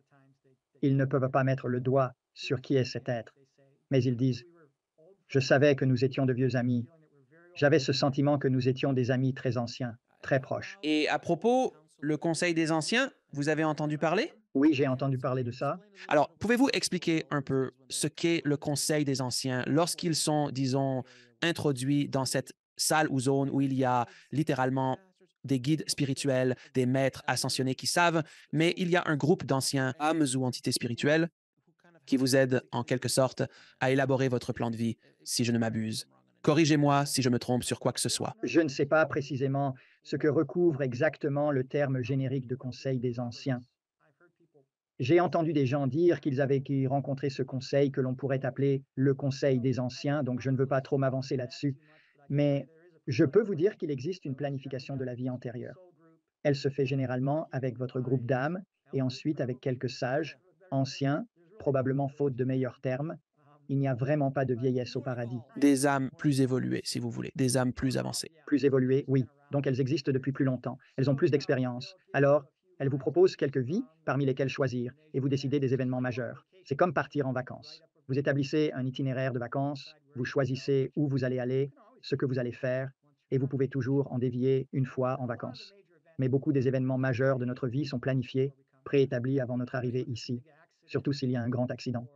ils ne peuvent pas mettre le doigt sur qui est cet être, mais ils disent, je savais que nous étions de vieux amis, j'avais ce sentiment que nous étions des amis très anciens, très proches. Et à propos, le Conseil des Anciens, vous avez entendu parler? Oui, j'ai entendu parler de ça. Alors, pouvez-vous expliquer un peu ce qu'est le Conseil des Anciens lorsqu'ils sont, disons, introduits dans cette salle ou zone où il y a littéralement des guides spirituels, des maîtres ascensionnés qui savent, mais il y a un groupe d'anciens âmes ou entités spirituelles qui vous aident en quelque sorte à élaborer votre plan de vie, si je ne m'abuse. Corrigez-moi si je me trompe sur quoi que ce soit. Je ne sais pas précisément ce que recouvre exactement le terme générique de Conseil des anciens. J'ai entendu des gens dire qu'ils avaient rencontré ce conseil que l'on pourrait appeler le Conseil des anciens, donc je ne veux pas trop m'avancer là-dessus, mais je peux vous dire qu'il existe une planification de la vie antérieure. Elle se fait généralement avec votre groupe d'âmes et ensuite avec quelques sages, anciens, probablement faute de meilleurs termes. Il n'y a vraiment pas de vieillesse au paradis. Des âmes plus évoluées, si vous voulez, des âmes plus avancées. Plus évoluées, oui. Donc elles existent depuis plus longtemps. Elles ont plus d'expérience. Alors, elles vous proposent quelques vies parmi lesquelles choisir et vous décidez des événements majeurs. C'est comme partir en vacances. Vous établissez un itinéraire de vacances, vous choisissez où vous allez aller, ce que vous allez faire, et vous pouvez toujours en dévier une fois en vacances. Mais beaucoup des événements majeurs de notre vie sont planifiés, préétablis avant notre arrivée ici, surtout s'il y a un grand accident,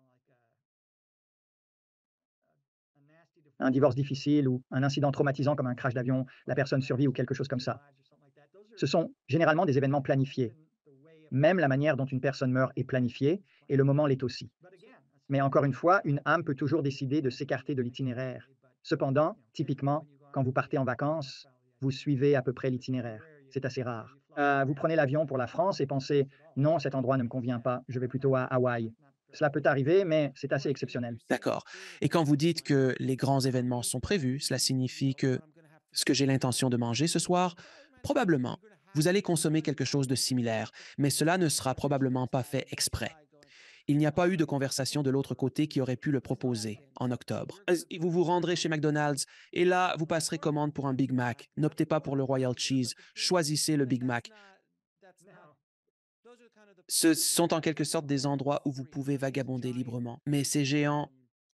un divorce difficile ou un incident traumatisant comme un crash d'avion, la personne survit ou quelque chose comme ça. Ce sont généralement des événements planifiés. Même la manière dont une personne meurt est planifiée et le moment l'est aussi. Mais encore une fois, une âme peut toujours décider de s'écarter de l'itinéraire. Cependant, typiquement, quand vous partez en vacances, vous suivez à peu près l'itinéraire. C'est assez rare. Vous prenez l'avion pour la France et pensez, non, cet endroit ne me convient pas, je vais plutôt à Hawaï. Cela peut arriver, mais c'est assez exceptionnel. D'accord. Et quand vous dites que les grands événements sont prévus, cela signifie que ce que j'ai l'intention de manger ce soir, probablement, vous allez consommer quelque chose de similaire, mais cela ne sera probablement pas fait exprès. Il n'y a pas eu de conversation de l'autre côté qui aurait pu le proposer en octobre. Vous vous rendrez chez McDonald's et là, vous passerez commande pour un Big Mac. N'optez pas pour le Royal Cheese, choisissez le Big Mac. Ce sont en quelque sorte des endroits où vous pouvez vagabonder librement. Mais ces géants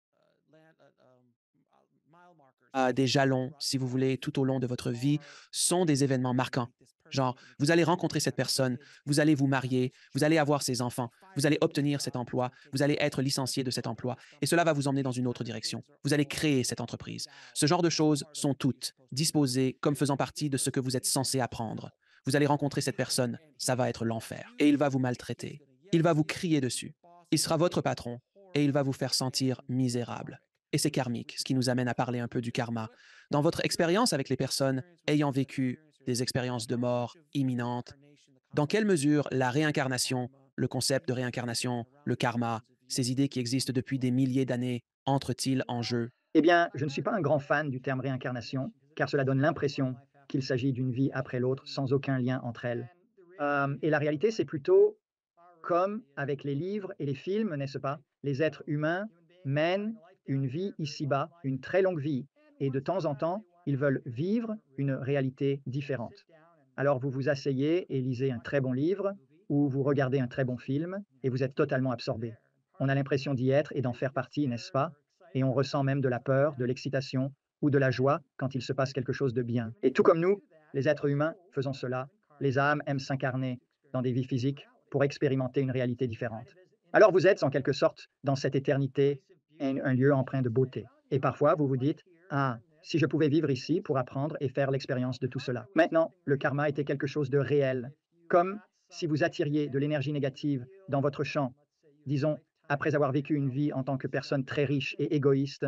des jalons, si vous voulez, tout au long de votre vie, sont des événements marquants. Genre, vous allez rencontrer cette personne, vous allez vous marier, vous allez avoir ses enfants, vous allez obtenir cet emploi, vous allez être licencié de cet emploi, et cela va vous emmener dans une autre direction. Vous allez créer cette entreprise. Ce genre de choses sont toutes disposées comme faisant partie de ce que vous êtes censé apprendre. Vous allez rencontrer cette personne, ça va être l'enfer, et il va vous maltraiter. Il va vous crier dessus. Il sera votre patron, et il va vous faire sentir misérable. Et c'est karmique, ce qui nous amène à parler un peu du karma. Dans votre expérience avec les personnes ayant vécu des expériences de mort imminentes, dans quelle mesure la réincarnation, le concept de réincarnation, le karma, ces idées qui existent depuis des milliers d'années, entrent-ils en jeu? Eh bien, je ne suis pas un grand fan du terme réincarnation, car cela donne l'impression qu'il s'agit d'une vie après l'autre sans aucun lien entre elles. Et la réalité, c'est plutôt comme avec les livres et les films, n'est-ce pas? Les êtres humains mènent une vie ici-bas, une très longue vie, et de temps en temps, ils veulent vivre une réalité différente. Alors vous vous asseyez et lisez un très bon livre, ou vous regardez un très bon film, et vous êtes totalement absorbé. On a l'impression d'y être et d'en faire partie, n'est-ce pas? Et on ressent même de la peur, de l'excitation ou de la joie quand il se passe quelque chose de bien. Et tout comme nous, les êtres humains faisons cela, les âmes aiment s'incarner dans des vies physiques pour expérimenter une réalité différente. Alors vous êtes en quelque sorte dans cette éternité, un lieu empreint de beauté. Et parfois vous vous dites, ah, si je pouvais vivre ici pour apprendre et faire l'expérience de tout cela. Maintenant, le karma était quelque chose de réel, comme si vous attiriez de l'énergie négative dans votre champ, disons, après avoir vécu une vie en tant que personne très riche et égoïste,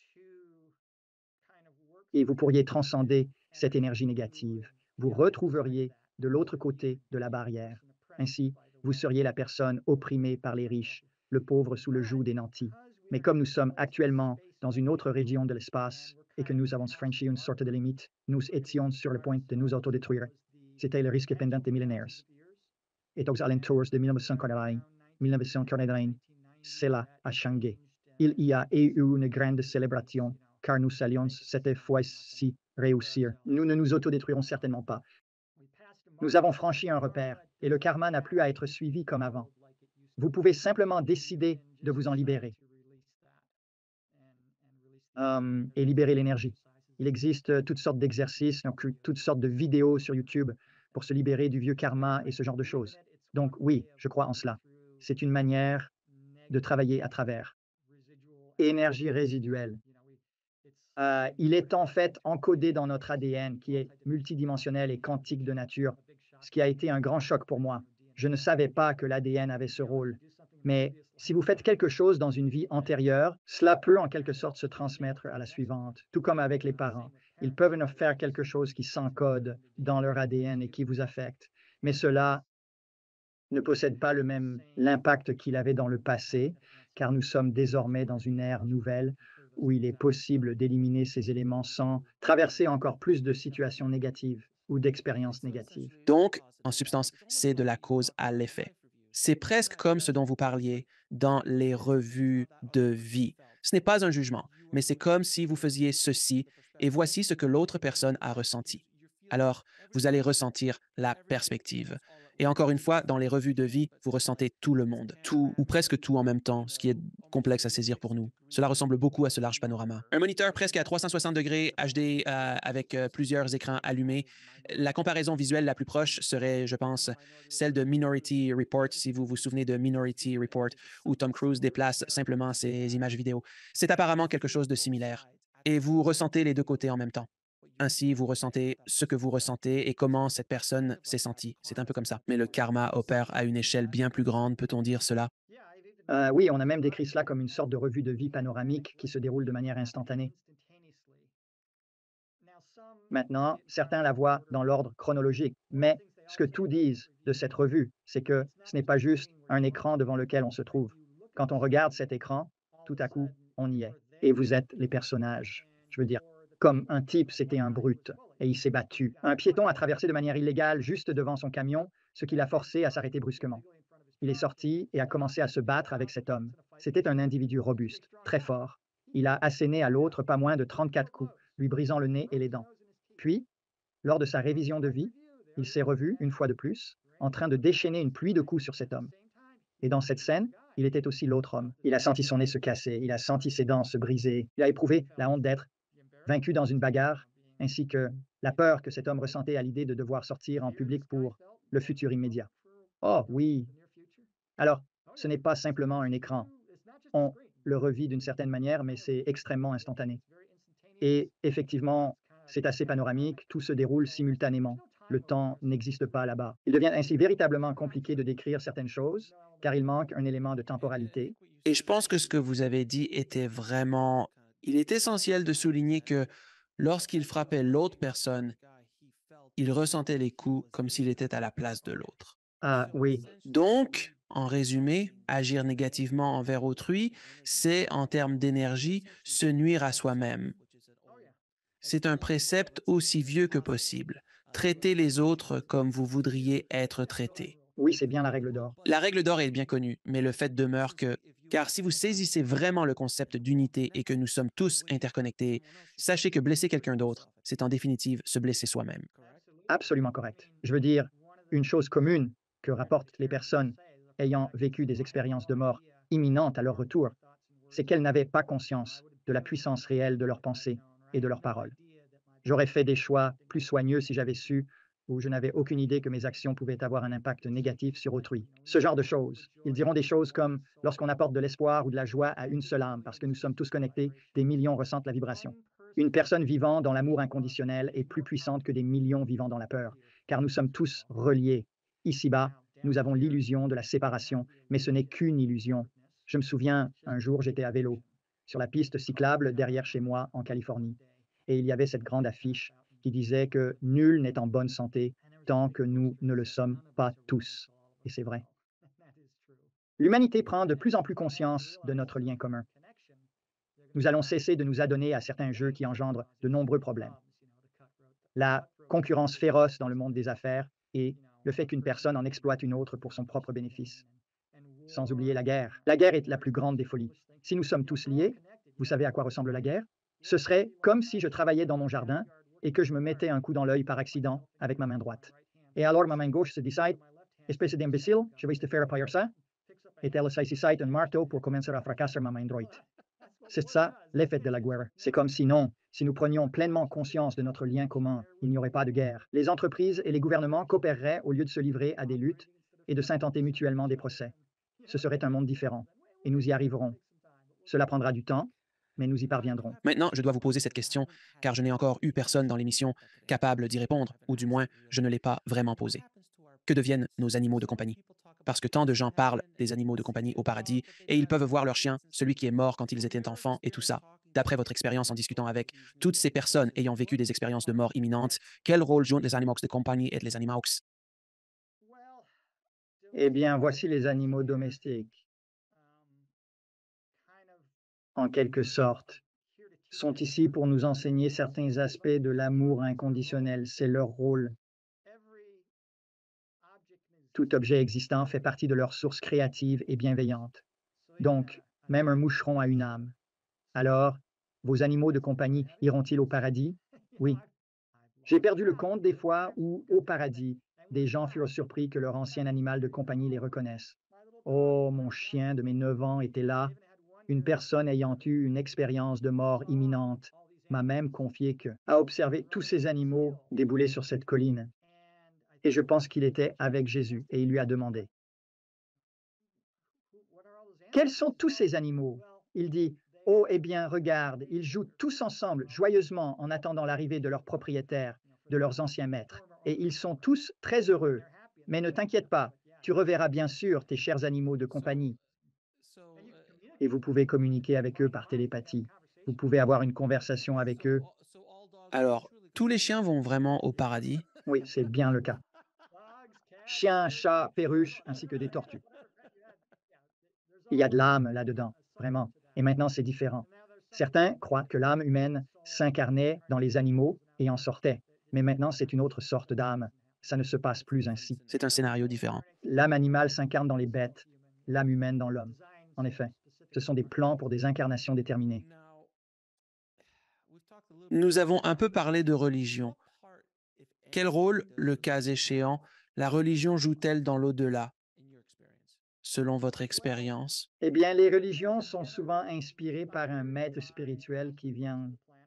et vous pourriez transcender cette énergie négative. Vous retrouveriez de l'autre côté de la barrière. Ainsi, vous seriez la personne opprimée par les riches, le pauvre sous le joug des nantis. Mais comme nous sommes actuellement dans une autre région de l'espace et que nous avons franchi une sorte de limite, nous étions sur le point de nous autodétruire. C'était le risque pendant des millénaires. Et aux alentours de 1980, cela a changé. Il y a eu une grande célébration, car nous allions cette fois-ci réussir. Nous ne nous autodétruirons certainement pas. Nous avons franchi un repère, et le karma n'a plus à être suivi comme avant. Vous pouvez simplement décider de vous en libérer et libérer l'énergie. Il existe toutes sortes d'exercices, donc toutes sortes de vidéos sur YouTube pour se libérer du vieux karma et ce genre de choses. Donc oui, je crois en cela. C'est une manière de travailler à travers. Énergie résiduelle. Il est en fait encodé dans notre ADN qui est multidimensionnel et quantique de nature, ce qui a été un grand choc pour moi. Je ne savais pas que l'ADN avait ce rôle. Mais si vous faites quelque chose dans une vie antérieure, cela peut en quelque sorte se transmettre à la suivante, tout comme avec les parents. Ils peuvent nous faire quelque chose qui s'encode dans leur ADN et qui vous affecte. Mais cela ne possède pas le même l'impact qu'il avait dans le passé, car nous sommes désormais dans une ère nouvelle où il est possible d'éliminer ces éléments sans traverser encore plus de situations négatives ou d'expériences négatives. Donc, en substance, c'est de la cause à l'effet. C'est presque comme ce dont vous parliez dans les revues de vie. Ce n'est pas un jugement, mais c'est comme si vous faisiez ceci et voici ce que l'autre personne a ressenti. Alors, vous allez ressentir la perspective. Et encore une fois, dans les revues de vie, vous ressentez tout le monde, tout ou presque tout en même temps, ce qui est complexe à saisir pour nous. Cela ressemble beaucoup à ce large panorama. Un moniteur presque à 360 degrés HD avec plusieurs écrans allumés. La comparaison visuelle la plus proche serait, je pense, celle de Minority Report, si vous vous souvenez de Minority Report, où Tom Cruise déplace simplement ses images vidéo. C'est apparemment quelque chose de similaire. Et vous ressentez les deux côtés en même temps. Ainsi, vous ressentez ce que vous ressentez et comment cette personne s'est sentie. C'est un peu comme ça. Mais le karma opère à une échelle bien plus grande, peut-on dire cela? Oui, on a même décrit cela comme une sorte de revue de vie panoramique qui se déroule de manière instantanée. Maintenant, certains la voient dans l'ordre chronologique, mais ce que tous disent de cette revue, c'est que ce n'est pas juste un écran devant lequel on se trouve. Quand on regarde cet écran, tout à coup, on y est. Et vous êtes les personnages. Je veux dire, comme un type, c'était un brute, et il s'est battu. Un piéton a traversé de manière illégale juste devant son camion, ce qui l'a forcé à s'arrêter brusquement. Il est sorti et a commencé à se battre avec cet homme. C'était un individu robuste, très fort. Il a asséné à l'autre pas moins de 34 coups, lui brisant le nez et les dents. Puis, lors de sa révision de vie, il s'est revu, une fois de plus, en train de déchaîner une pluie de coups sur cet homme. Et dans cette scène, il était aussi l'autre homme. Il a senti son nez se casser, il a senti ses dents se briser, il a éprouvé la honte d'être vaincu dans une bagarre, ainsi que la peur que cet homme ressentait à l'idée de devoir sortir en public pour le futur immédiat. Oh oui. Alors, ce n'est pas simplement un écran. On le revit d'une certaine manière, mais c'est extrêmement instantané. Et effectivement, c'est assez panoramique, tout se déroule simultanément. Le temps n'existe pas là-bas. Il devient ainsi véritablement compliqué de décrire certaines choses, car il manque un élément de temporalité. Et je pense que ce que vous avez dit était vraiment... Il est essentiel de souligner que lorsqu'il frappait l'autre personne, il ressentait les coups comme s'il était à la place de l'autre. Ah oui, Donc, en résumé, agir négativement envers autrui, c'est, en termes d'énergie, se nuire à soi-même. C'est un précepte aussi vieux que possible. Traitez les autres comme vous voudriez être traités. oui, c'est bien la règle d'or. La règle d'or est bien connue, mais le fait demeure que, car si vous saisissez vraiment le concept d'unité et que nous sommes tous interconnectés, sachez que blesser quelqu'un d'autre, c'est en définitive se blesser soi-même. Absolument correct. Je veux dire, une chose commune que rapportent les personnes ayant vécu des expériences de mort imminentes à leur retour, c'est qu'elles n'avaient pas conscience de la puissance réelle de leurs pensées et de leurs paroles. J'aurais fait des choix plus soigneux si j'avais su, ou je n'avais aucune idée que mes actions pouvaient avoir un impact négatif sur autrui. Ce genre de choses. Ils diront des choses comme lorsqu'on apporte de l'espoir ou de la joie à une seule âme, parce que nous sommes tous connectés, des millions ressentent la vibration. Une personne vivant dans l'amour inconditionnel est plus puissante que des millions vivant dans la peur, car nous sommes tous reliés. Ici-bas, nous avons l'illusion de la séparation, mais ce n'est qu'une illusion. Je me souviens, un jour, j'étais à vélo, sur la piste cyclable derrière chez moi, en Californie, et il y avait cette grande affiche qui disait que nul n'est en bonne santé tant que nous ne le sommes pas tous. Et c'est vrai. L'humanité prend de plus en plus conscience de notre lien commun. Nous allons cesser de nous adonner à certains jeux qui engendrent de nombreux problèmes. La concurrence féroce dans le monde des affaires et le fait qu'une personne en exploite une autre pour son propre bénéfice. Sans oublier la guerre. La guerre est la plus grande des folies. Si nous sommes tous liés, vous savez à quoi ressemble la guerre? Ce serait comme si je travaillais dans mon jardin et que je me mettais un coup dans l'œil par accident avec ma main droite. Et alors ma main gauche se décide, espèce d'imbécile, je vais te faire appuyer ça, et elle saisissait un marteau pour commencer à fracasser ma main droite. C'est ça l'effet de la guerre. C'est comme si non, si nous prenions pleinement conscience de notre lien commun, il n'y aurait pas de guerre. Les entreprises et les gouvernements coopéreraient au lieu de se livrer à des luttes et de s'intenter mutuellement des procès. Ce serait un monde différent, et nous y arriverons. Cela prendra du temps, mais nous y parviendrons. Maintenant, je dois vous poser cette question, car je n'ai encore eu personne dans l'émission capable d'y répondre, ou du moins, je ne l'ai pas vraiment posée. Que deviennent nos animaux de compagnie? Parce que tant de gens parlent des animaux de compagnie au paradis, et ils peuvent voir leur chien, celui qui est mort quand ils étaient enfants, et tout ça. D'après votre expérience en discutant avec toutes ces personnes ayant vécu des expériences de mort imminente, quel rôle jouent les animaux de compagnie et les animaux? Eh bien, voici les animaux domestiques. En quelque sorte, sont ici pour nous enseigner certains aspects de l'amour inconditionnel. C'est leur rôle. Tout objet existant fait partie de leur source créative et bienveillante. Donc, même un moucheron a une âme. Alors, vos animaux de compagnie iront-ils au paradis? Oui. J'ai perdu le compte des fois où, au paradis, Des gens furent surpris que leur ancien animal de compagnie les reconnaisse. Oh, mon chien de mes 9 ans était là. Une personne ayant eu une expérience de mort imminente m'a même confié que, à observer tous ces animaux débouler sur cette colline, et je pense qu'il était avec Jésus, et il lui a demandé, quels sont tous ces animaux? Il dit, oh, eh bien, regarde, ils jouent tous ensemble, joyeusement, en attendant l'arrivée de leurs propriétaires, de leurs anciens maîtres, et ils sont tous très heureux. Mais ne t'inquiète pas, tu reverras bien sûr tes chers animaux de compagnie, et vous pouvez communiquer avec eux par télépathie. Vous pouvez avoir une conversation avec eux. Alors, tous les chiens vont vraiment au paradis? Oui, c'est bien le cas. Chiens, chats, perruches, ainsi que des tortues. Il y a de l'âme là-dedans, vraiment. Et maintenant, c'est différent. Certains croient que l'âme humaine s'incarnait dans les animaux et en sortait. Mais maintenant, c'est une autre sorte d'âme. Ça ne se passe plus ainsi. C'est un scénario différent. L'âme animale s'incarne dans les bêtes, l'âme humaine dans l'homme. En effet, ce sont des plans pour des incarnations déterminées. Nous avons un peu parlé de religion. Quel rôle, le cas échéant, la religion joue-t-elle dans l'au-delà, selon votre expérience? Eh bien, les religions sont souvent inspirées par un maître spirituel qui vient,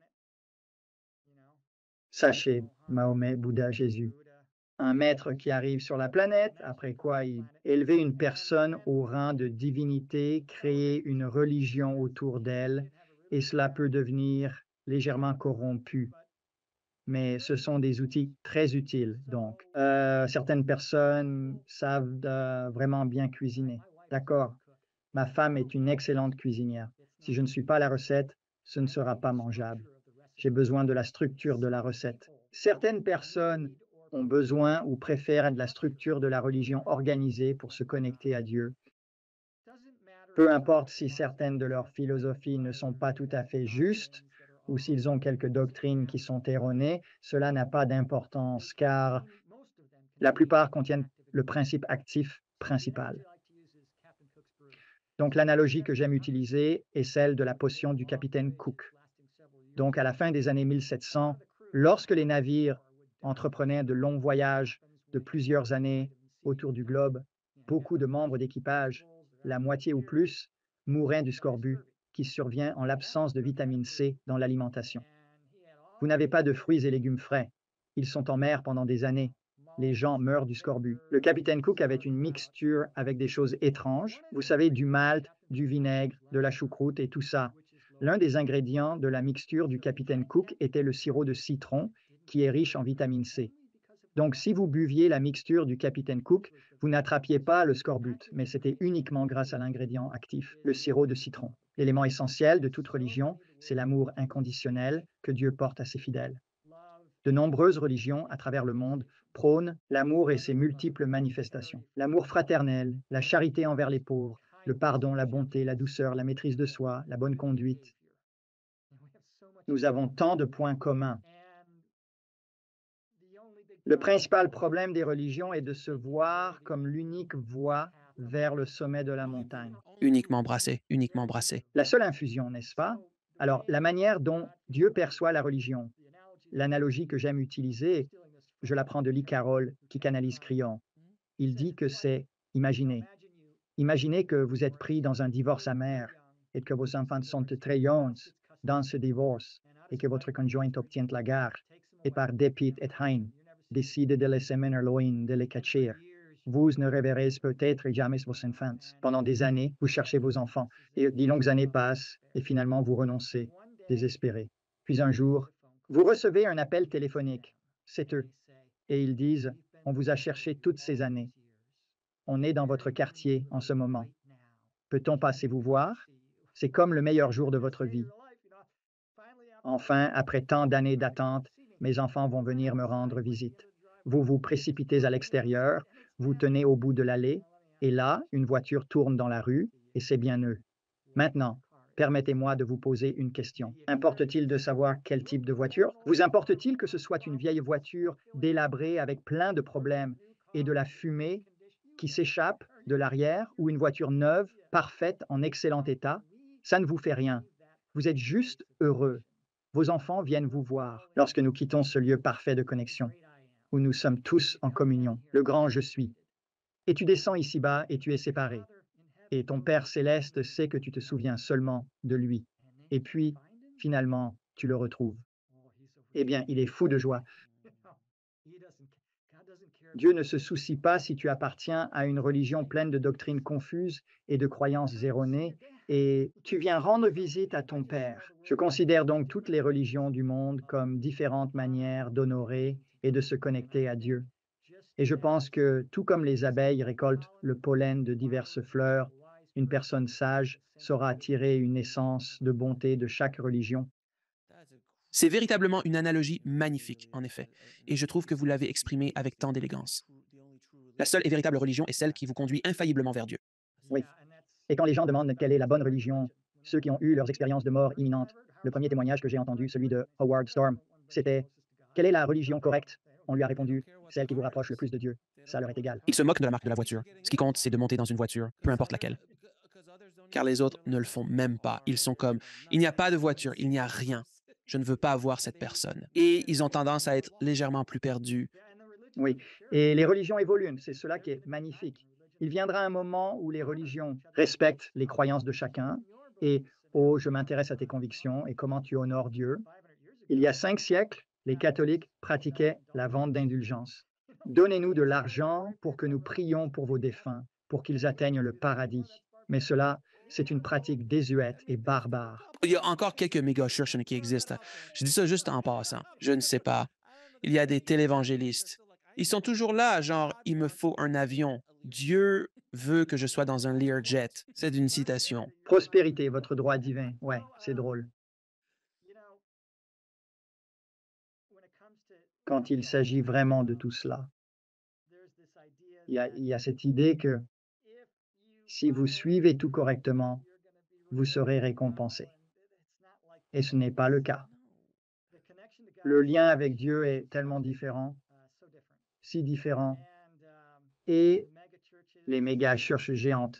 sachez, Mahomet, Bouddha, Jésus, un maître qui arrive sur la planète, après quoi il élever une personne au rang de divinité, créer une religion autour d'elle, et cela peut devenir légèrement corrompu. Mais ce sont des outils très utiles, donc. Certaines personnes savent vraiment bien cuisiner. D'accord, ma femme est une excellente cuisinière. Si je ne suis pas la recette, ce ne sera pas mangeable. J'ai besoin de la structure de la recette. Certaines personnes ont besoin ou préfèrent de la structure de la religion organisée pour se connecter à Dieu. Peu importe si certaines de leurs philosophies ne sont pas tout à fait justes ou s'ils ont quelques doctrines qui sont erronées, cela n'a pas d'importance car la plupart contiennent le principe actif principal. Donc l'analogie que j'aime utiliser est celle de la potion du capitaine Cook. Donc à la fin des années 1700, lorsque les navires entreprenaient de longs voyages de plusieurs années autour du globe, beaucoup de membres d'équipage, la moitié ou plus, mouraient du scorbut qui survient en l'absence de vitamine C dans l'alimentation. Vous n'avez pas de fruits et légumes frais. Ils sont en mer pendant des années. Les gens meurent du scorbut. Le capitaine Cook avait une mixture avec des choses étranges. Vous savez, du malt, du vinaigre, de la choucroute et tout ça. L'un des ingrédients de la mixture du capitaine Cook était le sirop de citron, qui est riche en vitamine C. Donc, si vous buviez la mixture du capitaine Cook, vous n'attrapiez pas le scorbut, mais c'était uniquement grâce à l'ingrédient actif, le sirop de citron. L'élément essentiel de toute religion, c'est l'amour inconditionnel que Dieu porte à ses fidèles. De nombreuses religions à travers le monde prônent l'amour et ses multiples manifestations. L'amour fraternel, la charité envers les pauvres, le pardon, la bonté, la douceur, la maîtrise de soi, la bonne conduite. Nous avons tant de points communs. Le principal problème des religions est de se voir comme l'unique voie vers le sommet de la montagne. Uniquement brassé, uniquement brassé. La seule infusion, n'est-ce pas? Alors, la manière dont Dieu perçoit la religion, l'analogie que j'aime utiliser, je la prends de Lee Carroll, qui canalise Crillon. Il dit que c'est imaginez. Imaginez que vous êtes pris dans un divorce amer et que vos enfants sont très jeunes dans ce divorce et que votre conjointe obtient la garde et par dépit et haine décide de les semer loin, de les cacher. Vous ne reverrez peut-être jamais vos enfants. Pendant des années, vous cherchez vos enfants et de longues années passent et finalement vous renoncez, désespéré. Puis un jour, vous recevez un appel téléphonique. C'est eux. Et ils disent, on vous a cherché toutes ces années. On est dans votre quartier en ce moment. Peut-on passer vous voir? C'est comme le meilleur jour de votre vie. Enfin, après tant d'années d'attente, mes enfants vont venir me rendre visite. Vous vous précipitez à l'extérieur, vous tenez au bout de l'allée, et là, une voiture tourne dans la rue, et c'est bien eux. Maintenant, permettez-moi de vous poser une question. Importe-t-il de savoir quel type de voiture? Vous importe-t-il que ce soit une vieille voiture délabrée avec plein de problèmes et de la fumée qui s'échappe de l'arrière ou une voiture neuve, parfaite, en excellent état? Ça ne vous fait rien. Vous êtes juste heureux. Vos enfants viennent vous voir lorsque nous quittons ce lieu parfait de connexion. où nous sommes tous en communion, le grand je suis. Et tu descends ici-bas et tu es séparé. Et ton Père céleste sait que tu te souviens seulement de lui. Et puis, finalement, tu le retrouves. Eh bien, il est fou de joie. Dieu ne se soucie pas si tu appartiens à une religion pleine de doctrines confuses et de croyances erronées, et tu viens rendre visite à ton Père. Je considère donc toutes les religions du monde comme différentes manières d'honorer et de se connecter à Dieu. Et je pense que, tout comme les abeilles récoltent le pollen de diverses fleurs, une personne sage saura tirer une essence de bonté de chaque religion. C'est véritablement une analogie magnifique, en effet, et je trouve que vous l'avez exprimée avec tant d'élégance. La seule et véritable religion est celle qui vous conduit infailliblement vers Dieu. Oui. Et quand les gens demandent quelle est la bonne religion, ceux qui ont eu leurs expériences de mort imminente, le premier témoignage que j'ai entendu, celui de Howard Storm, c'était: quelle est la religion correcte? On lui a répondu: celle qui vous rapproche le plus de Dieu. Ça leur est égal. Ils se moquent de la marque de la voiture. Ce qui compte, c'est de monter dans une voiture, peu importe laquelle. Car les autres ne le font même pas. Ils sont comme, il n'y a pas de voiture, il n'y a rien. Je ne veux pas avoir cette personne. Et ils ont tendance à être légèrement plus perdus. Oui, et les religions évoluent, c'est cela qui est magnifique. Il viendra un moment où les religions respectent les croyances de chacun et oh, je m'intéresse à tes convictions et comment tu honores Dieu. Il y a 5 siècles, les catholiques pratiquaient la vente d'indulgences. Donnez-nous de l'argent pour que nous prions pour vos défunts, pour qu'ils atteignent le paradis. Mais cela, c'est une pratique désuète et barbare. Il y a encore quelques méga-churches qui existent. Je dis ça juste en passant. Je ne sais pas. Il y a des télévangélistes. Ils sont toujours là, genre, il me faut un avion. Dieu veut que je sois dans un Learjet. C'est une citation. Prospérité, votre droit divin. Ouais, c'est drôle. Quand il s'agit vraiment de tout cela, il y a cette idée que si vous suivez tout correctement, vous serez récompensé. Et ce n'est pas le cas. Le lien avec Dieu est tellement différent, si différent, et les méga churches géantes,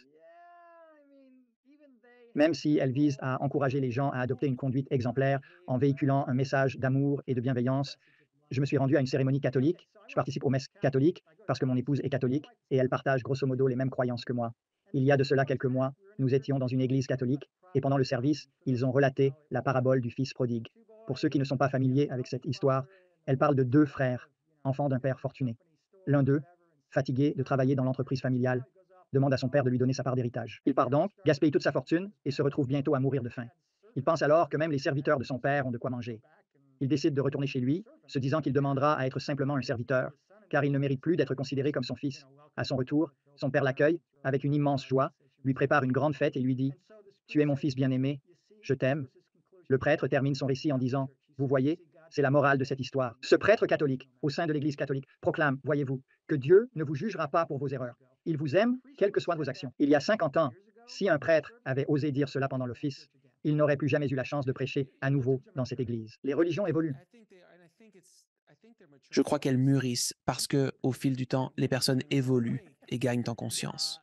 même si elles visent à encourager les gens à adopter une conduite exemplaire en véhiculant un message d'amour et de bienveillance. Je me suis rendu à une cérémonie catholique, je participe aux messes catholiques parce que mon épouse est catholique et elle partage grosso modo les mêmes croyances que moi. Il y a de cela quelques mois, nous étions dans une église catholique et pendant le service, ils ont relaté la parabole du fils prodigue. Pour ceux qui ne sont pas familiers avec cette histoire, elle parle de 2 frères, enfants d'un père fortuné. L'un d'eux, fatigué de travailler dans l'entreprise familiale, demande à son père de lui donner sa part d'héritage. Il part donc, gaspille toute sa fortune et se retrouve bientôt à mourir de faim. Il pense alors que même les serviteurs de son père ont de quoi manger. Il décide de retourner chez lui, se disant qu'il demandera à être simplement un serviteur, car il ne mérite plus d'être considéré comme son fils. À son retour, son père l'accueille avec une immense joie, lui prépare une grande fête et lui dit: tu es mon fils bien-aimé, je t'aime. Le prêtre termine son récit en disant: vous voyez, c'est la morale de cette histoire. Ce prêtre catholique, au sein de l'Église catholique, proclame, voyez-vous, que Dieu ne vous jugera pas pour vos erreurs. Il vous aime, quelles que soient vos actions. Il y a 50 ans, si un prêtre avait osé dire cela pendant l'office, il n'aurait plus jamais eu la chance de prêcher à nouveau dans cette Église. Les religions évoluent. Je crois qu'elles mûrissent parce que, au fil du temps, les personnes évoluent et gagnent en conscience.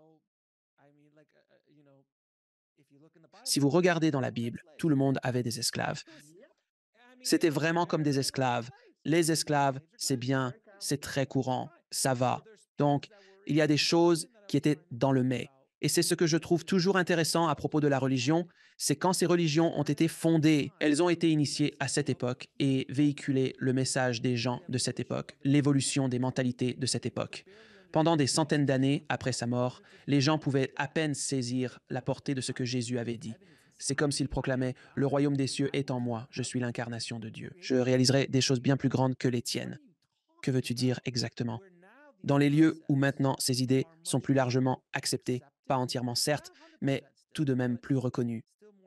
Si vous regardez dans la Bible, tout le monde avait des esclaves. C'était vraiment comme des esclaves. Les esclaves, c'est bien, c'est très courant, ça va. Donc, il y a des choses qui étaient dans le mais. Et c'est ce que je trouve toujours intéressant à propos de la religion, c'est quand ces religions ont été fondées, elles ont été initiées à cette époque et véhiculé le message des gens de cette époque, l'évolution des mentalités de cette époque. Pendant des centaines d'années après sa mort, les gens pouvaient à peine saisir la portée de ce que Jésus avait dit. C'est comme s'il proclamait: le royaume des cieux est en moi, je suis l'incarnation de Dieu. Je réaliserai des choses bien plus grandes que les tiennes. Que veux-tu dire exactement? Dans les lieux où maintenant ces idées sont plus largement acceptées, pas entièrement certes, mais tout de même plus reconnues.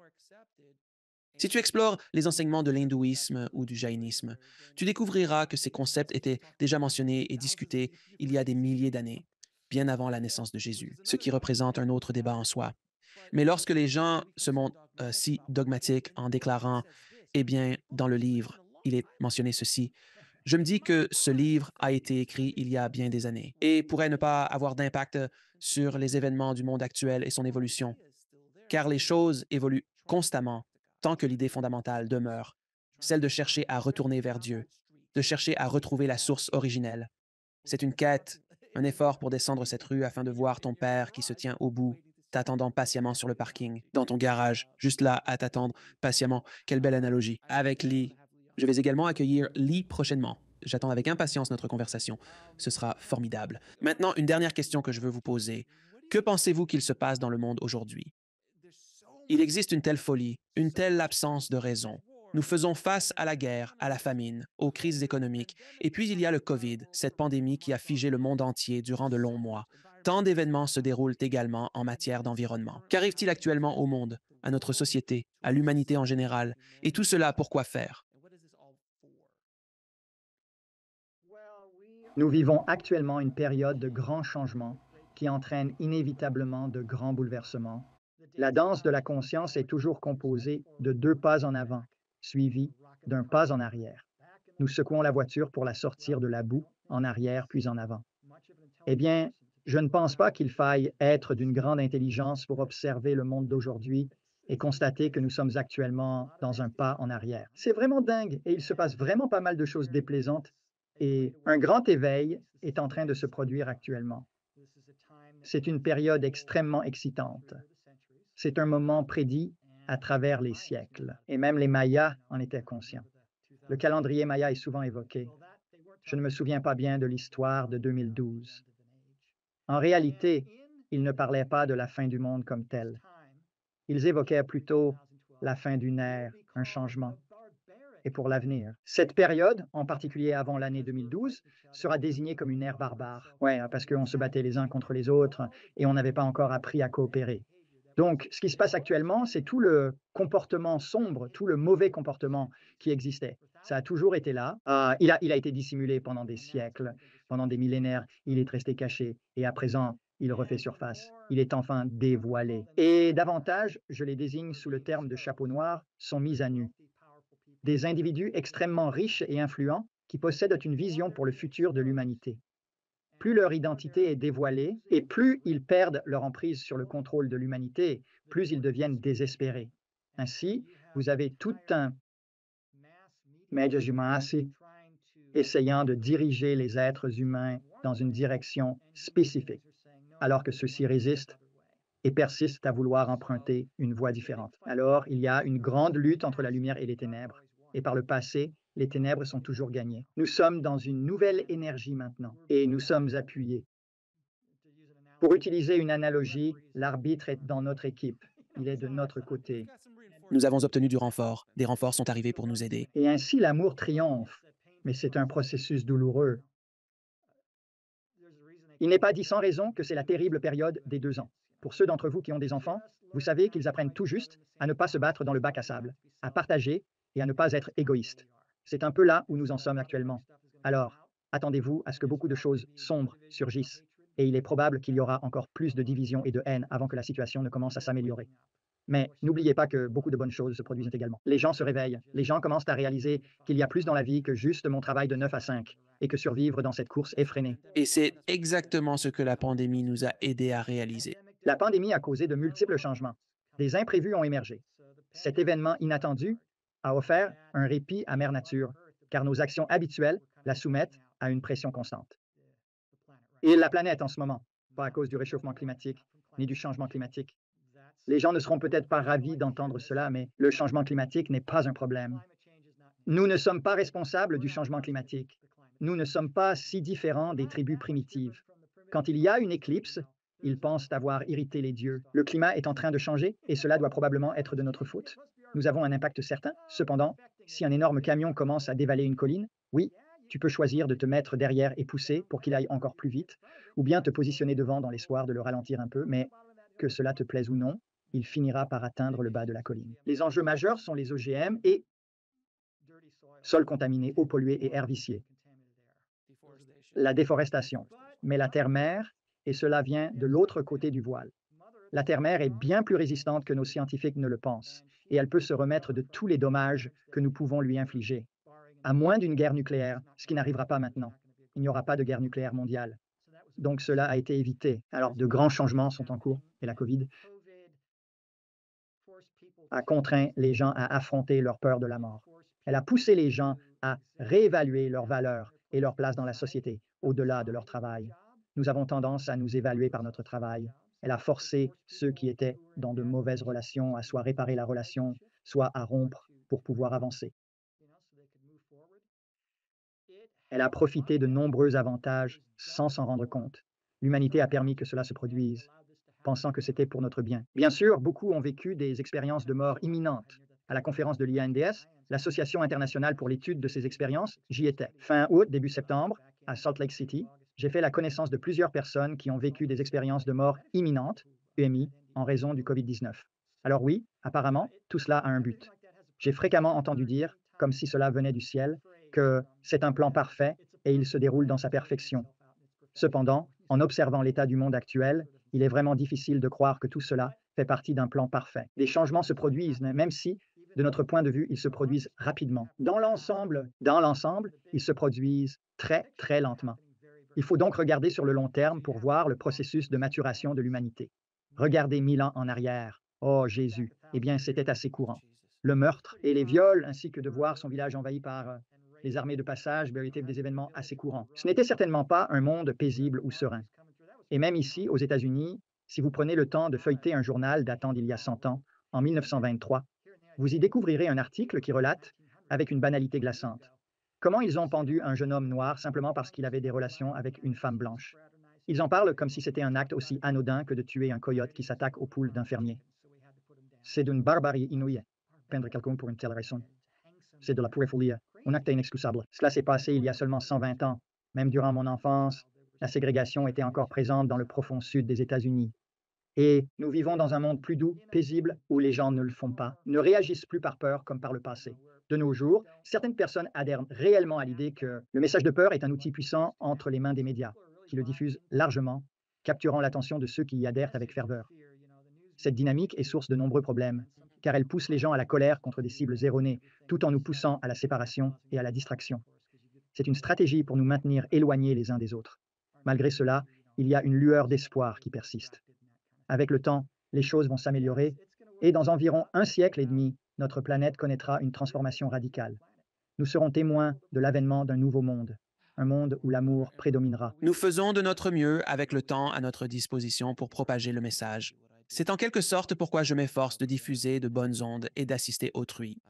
Si tu explores les enseignements de l'hindouisme ou du jaïnisme, tu découvriras que ces concepts étaient déjà mentionnés et discutés il y a des milliers d'années, bien avant la naissance de Jésus, ce qui représente un autre débat en soi. Mais lorsque les gens se montrent si dogmatiques en déclarant, eh bien, dans le livre, il est mentionné ceci, je me dis que ce livre a été écrit il y a bien des années et pourrait ne pas avoir d'impact sur les événements du monde actuel et son évolution, car les choses évoluent constamment tant que l'idée fondamentale demeure, celle de chercher à retourner vers Dieu, de chercher à retrouver la source originelle. C'est une quête, un effort pour descendre cette rue afin de voir ton père qui se tient au bout, t'attendant patiemment sur le parking, dans ton garage, juste là à t'attendre patiemment. Quelle belle analogie. Avec Lee. Je vais également accueillir Lee prochainement. J'attends avec impatience notre conversation. Ce sera formidable. Maintenant, une dernière question que je veux vous poser. Que pensez-vous qu'il se passe dans le monde aujourd'hui? Il existe une telle folie, une telle absence de raison. Nous faisons face à la guerre, à la famine, aux crises économiques, et puis il y a le COVID, cette pandémie qui a figé le monde entier durant de longs mois. Tant d'événements se déroulent également en matière d'environnement. Qu'arrive-t-il actuellement au monde, à notre société, à l'humanité en général, et tout cela pour quoi faire? Nous vivons actuellement une période de grands changements qui entraîne inévitablement de grands bouleversements. La danse de la conscience est toujours composée de deux pas en avant, suivis d'un pas en arrière. Nous secouons la voiture pour la sortir de la boue, en arrière puis en avant. Eh bien, je ne pense pas qu'il faille être d'une grande intelligence pour observer le monde d'aujourd'hui et constater que nous sommes actuellement dans un pas en arrière. C'est vraiment dingue et il se passe vraiment pas mal de choses déplaisantes et un grand éveil est en train de se produire actuellement. C'est une période extrêmement excitante. C'est un moment prédit à travers les siècles et même les Mayas en étaient conscients. Le calendrier Maya est souvent évoqué. Je ne me souviens pas bien de l'histoire de 2012. En réalité, ils ne parlaient pas de la fin du monde comme telle. Ils évoquaient plutôt la fin d'une ère, un changement, et pour l'avenir. Cette période, en particulier avant l'année 2012, sera désignée comme une ère barbare. Ouais, parce qu'on se battait les uns contre les autres et on n'avait pas encore appris à coopérer. Donc, ce qui se passe actuellement, c'est tout le comportement sombre, tout le mauvais comportement qui existait. Ça a toujours été là. Il a été dissimulé pendant des siècles, pendant des millénaires. Il est resté caché. Et à présent, il refait surface. Il est enfin dévoilé. Et davantage, je les désigne sous le terme de chapeau noir, sont mis à nu. Des individus extrêmement riches et influents qui possèdent une vision pour le futur de l'humanité. Plus leur identité est dévoilée et plus ils perdent leur emprise sur le contrôle de l'humanité, plus ils deviennent désespérés. Ainsi, vous avez tout un Medjugorje essayant de diriger les êtres humains dans une direction spécifique, alors que ceux-ci résistent et persistent à vouloir emprunter une voie différente. Alors, il y a une grande lutte entre la lumière et les ténèbres. Et par le passé, les ténèbres sont toujours gagnées. Nous sommes dans une nouvelle énergie maintenant et nous sommes appuyés. Pour utiliser une analogie, l'arbitre est dans notre équipe. Il est de notre côté. Nous avons obtenu du renfort. Des renforts sont arrivés pour nous aider. Et ainsi, l'amour triomphe. Mais c'est un processus douloureux. Il n'est pas dit sans raison que c'est la terrible période des 2 ans. Pour ceux d'entre vous qui ont des enfants, vous savez qu'ils apprennent tout juste à ne pas se battre dans le bac à sable, à partager et à ne pas être égoïstes. C'est un peu là où nous en sommes actuellement. Alors, attendez-vous à ce que beaucoup de choses sombres surgissent. Et il est probable qu'il y aura encore plus de division et de haine avant que la situation ne commence à s'améliorer. Mais n'oubliez pas que beaucoup de bonnes choses se produisent également. Les gens se réveillent, les gens commencent à réaliser qu'il y a plus dans la vie que juste mon travail de 9 à 5 et que survivre dans cette course effrénée. Et c'est exactement ce que la pandémie nous a aidés à réaliser. La pandémie a causé de multiples changements. Des imprévus ont émergé. Cet événement inattendu a offert un répit à Mère Nature, car nos actions habituelles la soumettent à une pression constante. Et la planète en ce moment, pas à cause du réchauffement climatique ni du changement climatique. Les gens ne seront peut-être pas ravis d'entendre cela, mais le changement climatique n'est pas un problème. Nous ne sommes pas responsables du changement climatique. Nous ne sommes pas si différents des tribus primitives. Quand il y a une éclipse, ils pensent avoir irrité les dieux. Le climat est en train de changer et cela doit probablement être de notre faute. Nous avons un impact certain. Cependant, si un énorme camion commence à dévaler une colline, oui, tu peux choisir de te mettre derrière et pousser pour qu'il aille encore plus vite, ou bien te positionner devant dans l'espoir de le ralentir un peu, mais que cela te plaise ou non, il finira par atteindre le bas de la colline. Les enjeux majeurs sont les OGM et sols contaminés, eau polluée et air vicié. La déforestation. Mais la terre-mère, et cela vient de l'autre côté du voile. La terre-mère est bien plus résistante que nos scientifiques ne le pensent, et elle peut se remettre de tous les dommages que nous pouvons lui infliger, à moins d'une guerre nucléaire, ce qui n'arrivera pas maintenant. Il n'y aura pas de guerre nucléaire mondiale. Donc cela a été évité. Alors de grands changements sont en cours, et la COVID a contraint les gens à affronter leur peur de la mort. Elle a poussé les gens à réévaluer leurs valeurs et leur place dans la société, au-delà de leur travail. Nous avons tendance à nous évaluer par notre travail. Elle a forcé ceux qui étaient dans de mauvaises relations à soit réparer la relation, soit à rompre pour pouvoir avancer. Elle a profité de nombreux avantages sans s'en rendre compte. L'humanité a permis que cela se produise, pensant que c'était pour notre bien. Bien sûr, beaucoup ont vécu des expériences de mort imminente. À la conférence de l'IANDS, l'Association internationale pour l'étude de ces expériences, j'y étais. Fin août, début septembre, à Salt Lake City, j'ai fait la connaissance de plusieurs personnes qui ont vécu des expériences de mort imminente, EMI, en raison du COVID-19. Alors oui, apparemment, tout cela a un but. J'ai fréquemment entendu dire, comme si cela venait du ciel, que c'est un plan parfait et il se déroule dans sa perfection. Cependant, en observant l'état du monde actuel, il est vraiment difficile de croire que tout cela fait partie d'un plan parfait. Des changements se produisent, même si, de notre point de vue, ils se produisent rapidement. Dans l'ensemble, ils se produisent très, très lentement. Il faut donc regarder sur le long terme pour voir le processus de maturation de l'humanité. Regardez 1000 ans en arrière. Oh Jésus, eh bien c'était assez courant. Le meurtre et les viols, ainsi que de voir son village envahi par les armées de passage, étaient des événements assez courants. Ce n'était certainement pas un monde paisible ou serein. Et même ici, aux États-Unis, si vous prenez le temps de feuilleter un journal datant d'il y a 100 ans, en 1923, vous y découvrirez un article qui relate, avec une banalité glaçante, comment ils ont pendu un jeune homme noir simplement parce qu'il avait des relations avec une femme blanche. Ils en parlent comme si c'était un acte aussi anodin que de tuer un coyote qui s'attaque aux poules d'un fermier. C'est d'une barbarie inouïe. Peindre quelqu'un pour une telle raison. C'est de la pure folie, un acte inexcusable. Cela s'est passé il y a seulement 120 ans. Même durant mon enfance, la ségrégation était encore présente dans le profond sud des États-Unis. Et nous vivons dans un monde plus doux, paisible, où les gens ne le font pas, ne réagissent plus par peur comme par le passé. De nos jours, certaines personnes adhèrent réellement à l'idée que le message de peur est un outil puissant entre les mains des médias, qui le diffusent largement, capturant l'attention de ceux qui y adhèrent avec ferveur. Cette dynamique est source de nombreux problèmes, car elle pousse les gens à la colère contre des cibles erronées, tout en nous poussant à la séparation et à la distraction. C'est une stratégie pour nous maintenir éloignés les uns des autres. Malgré cela, il y a une lueur d'espoir qui persiste. Avec le temps, les choses vont s'améliorer et dans environ un siècle et demi, notre planète connaîtra une transformation radicale. Nous serons témoins de l'avènement d'un nouveau monde, un monde où l'amour prédominera. Nous faisons de notre mieux avec le temps à notre disposition pour propager le message. C'est en quelque sorte pourquoi je m'efforce de diffuser de bonnes ondes et d'assister autrui.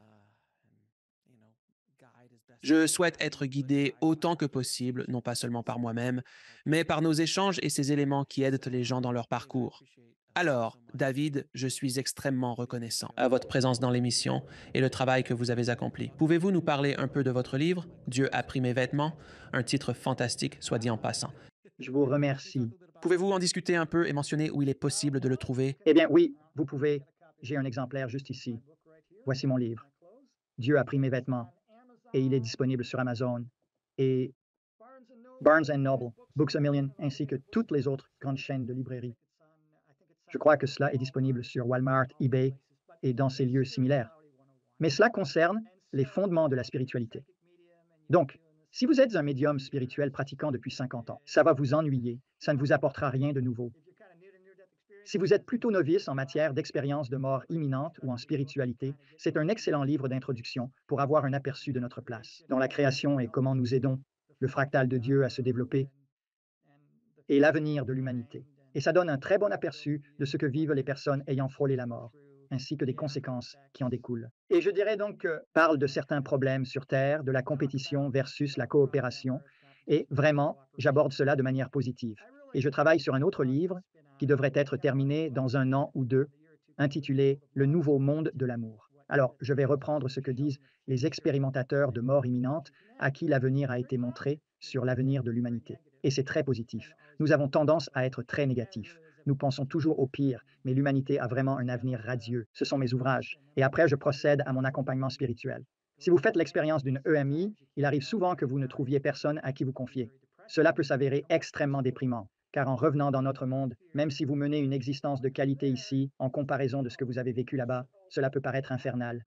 Je souhaite être guidé autant que possible, non pas seulement par moi-même, mais par nos échanges et ces éléments qui aident les gens dans leur parcours. Alors, David, je suis extrêmement reconnaissant à votre présence dans l'émission et le travail que vous avez accompli. Pouvez-vous nous parler un peu de votre livre, Dieu a pris mes vêtements, un titre fantastique, soit dit en passant. Je vous remercie. Pouvez-vous en discuter un peu et mentionner où il est possible de le trouver? Eh bien oui, vous pouvez. J'ai un exemplaire juste ici. Voici mon livre. Dieu a pris mes vêtements et il est disponible sur Amazon et Barnes Noble, Books A Million, ainsi que toutes les autres grandes chaînes de librairies. Je crois que cela est disponible sur Walmart, eBay et dans ces lieux similaires. Mais cela concerne les fondements de la spiritualité. Donc, si vous êtes un médium spirituel pratiquant depuis 50 ans, ça va vous ennuyer, ça ne vous apportera rien de nouveau. Si vous êtes plutôt novice en matière d'expérience de mort imminente ou en spiritualité, c'est un excellent livre d'introduction pour avoir un aperçu de notre place dans la création et comment nous aidons le fractal de Dieu à se développer et l'avenir de l'humanité. Et ça donne un très bon aperçu de ce que vivent les personnes ayant frôlé la mort, ainsi que des conséquences qui en découlent. Et je dirais donc que parle de certains problèmes sur Terre, de la compétition versus la coopération, et vraiment, j'aborde cela de manière positive. Et je travaille sur un autre livre qui devrait être terminé dans un an ou deux, intitulé Le nouveau monde de l'amour. Alors, je vais reprendre ce que disent les expérimentateurs de mort imminente à qui l'avenir a été montré sur l'avenir de l'humanité. Et c'est très positif. Nous avons tendance à être très négatifs. Nous pensons toujours au pire, mais l'humanité a vraiment un avenir radieux. Ce sont mes ouvrages. Et après, je procède à mon accompagnement spirituel. Si vous faites l'expérience d'une EMI, il arrive souvent que vous ne trouviez personne à qui vous confier. Cela peut s'avérer extrêmement déprimant, car en revenant dans notre monde, même si vous menez une existence de qualité ici, en comparaison de ce que vous avez vécu là-bas, cela peut paraître infernal.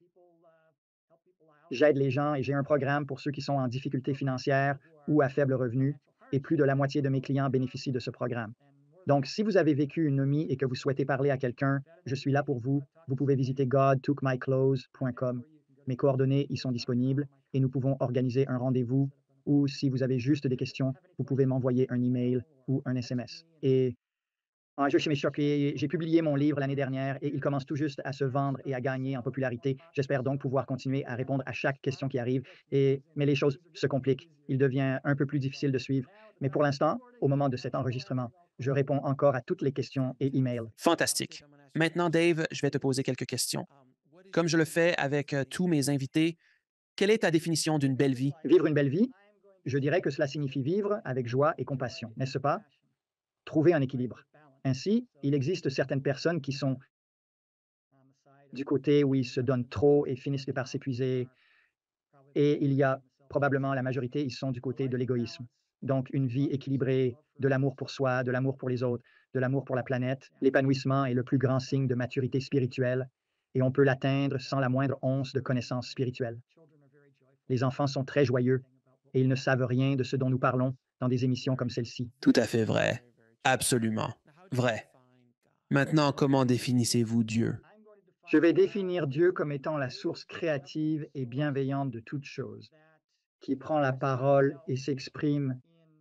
J'aide les gens et j'ai un programme pour ceux qui sont en difficulté financière ou à faible revenu, et plus de la moitié de mes clients bénéficient de ce programme. Donc, si vous avez vécu une OMI et que vous souhaitez parler à quelqu'un, je suis là pour vous. Vous pouvez visiter godtookmyclothes.com Mes coordonnées y sont disponibles et nous pouvons organiser un rendez-vous ou si vous avez juste des questions, vous pouvez m'envoyer un email ou un SMS. Et je suis choqué. J'ai publié mon livre l'année dernière et il commence tout juste à se vendre et à gagner en popularité. J'espère donc pouvoir continuer à répondre à chaque question qui arrive. Mais les choses se compliquent. Il devient un peu plus difficile de suivre. Mais pour l'instant, au moment de cet enregistrement, je réponds encore à toutes les questions et emails. Fantastique. Maintenant, Dave, je vais te poser quelques questions. Comme je le fais avec tous mes invités, quelle est ta définition d'une belle vie? Vivre une belle vie, je dirais que cela signifie vivre avec joie et compassion, n'est-ce pas? Trouver un équilibre. Ainsi, il existe certaines personnes qui sont du côté où ils se donnent trop et finissent par s'épuiser. Et il y a probablement la majorité, ils sont du côté de l'égoïsme. Donc, une vie équilibrée, de l'amour pour soi, de l'amour pour les autres, de l'amour pour la planète. L'épanouissement est le plus grand signe de maturité spirituelle et on peut l'atteindre sans la moindre once de connaissance spirituelle. Les enfants sont très joyeux et ils ne savent rien de ce dont nous parlons dans des émissions comme celle-ci. Tout à fait vrai. Absolument. Vrai. Maintenant, comment définissez-vous Dieu? Je vais définir Dieu comme étant la source créative et bienveillante de toute chose, qui prend la parole et s'exprime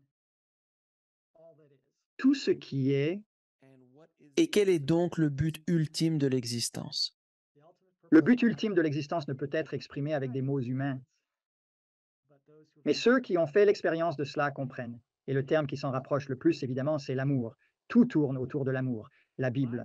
tout ce qui est. Et quel est donc le but ultime de l'existence? Le but ultime de l'existence ne peut être exprimé avec des mots humains, mais ceux qui ont fait l'expérience de cela comprennent. Et le terme qui s'en rapproche le plus, évidemment, c'est l'amour. Tout tourne autour de l'amour. La Bible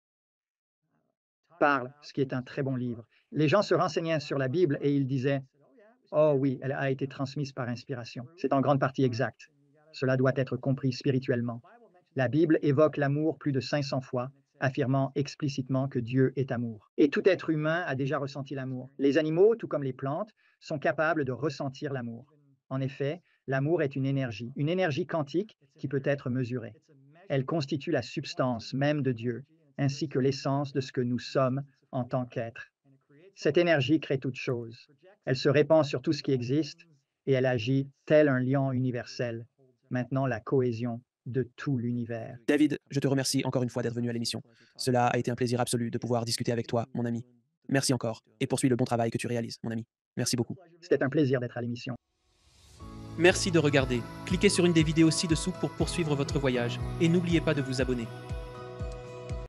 parle, ce qui est un très bon livre. Les gens se renseignaient sur la Bible et ils disaient, oh oui, elle a été transmise par inspiration. C'est en grande partie exact. Cela doit être compris spirituellement. La Bible évoque l'amour plus de 500 fois, affirmant explicitement que Dieu est amour. Et tout être humain a déjà ressenti l'amour. Les animaux, tout comme les plantes, sont capables de ressentir l'amour. En effet, l'amour est une énergie quantique qui peut être mesurée. Elle constitue la substance même de Dieu, ainsi que l'essence de ce que nous sommes en tant qu'êtres. Cette énergie crée toute chose. Elle se répand sur tout ce qui existe et elle agit tel un lion universel, maintenant la cohésion de tout l'univers. David, je te remercie encore une fois d'être venu à l'émission. Cela a été un plaisir absolu de pouvoir discuter avec toi, mon ami. Merci encore et poursuis le bon travail que tu réalises, mon ami. Merci beaucoup. C'était un plaisir d'être à l'émission. Merci de regarder. Cliquez sur une des vidéos ci-dessous pour poursuivre votre voyage et n'oubliez pas de vous abonner.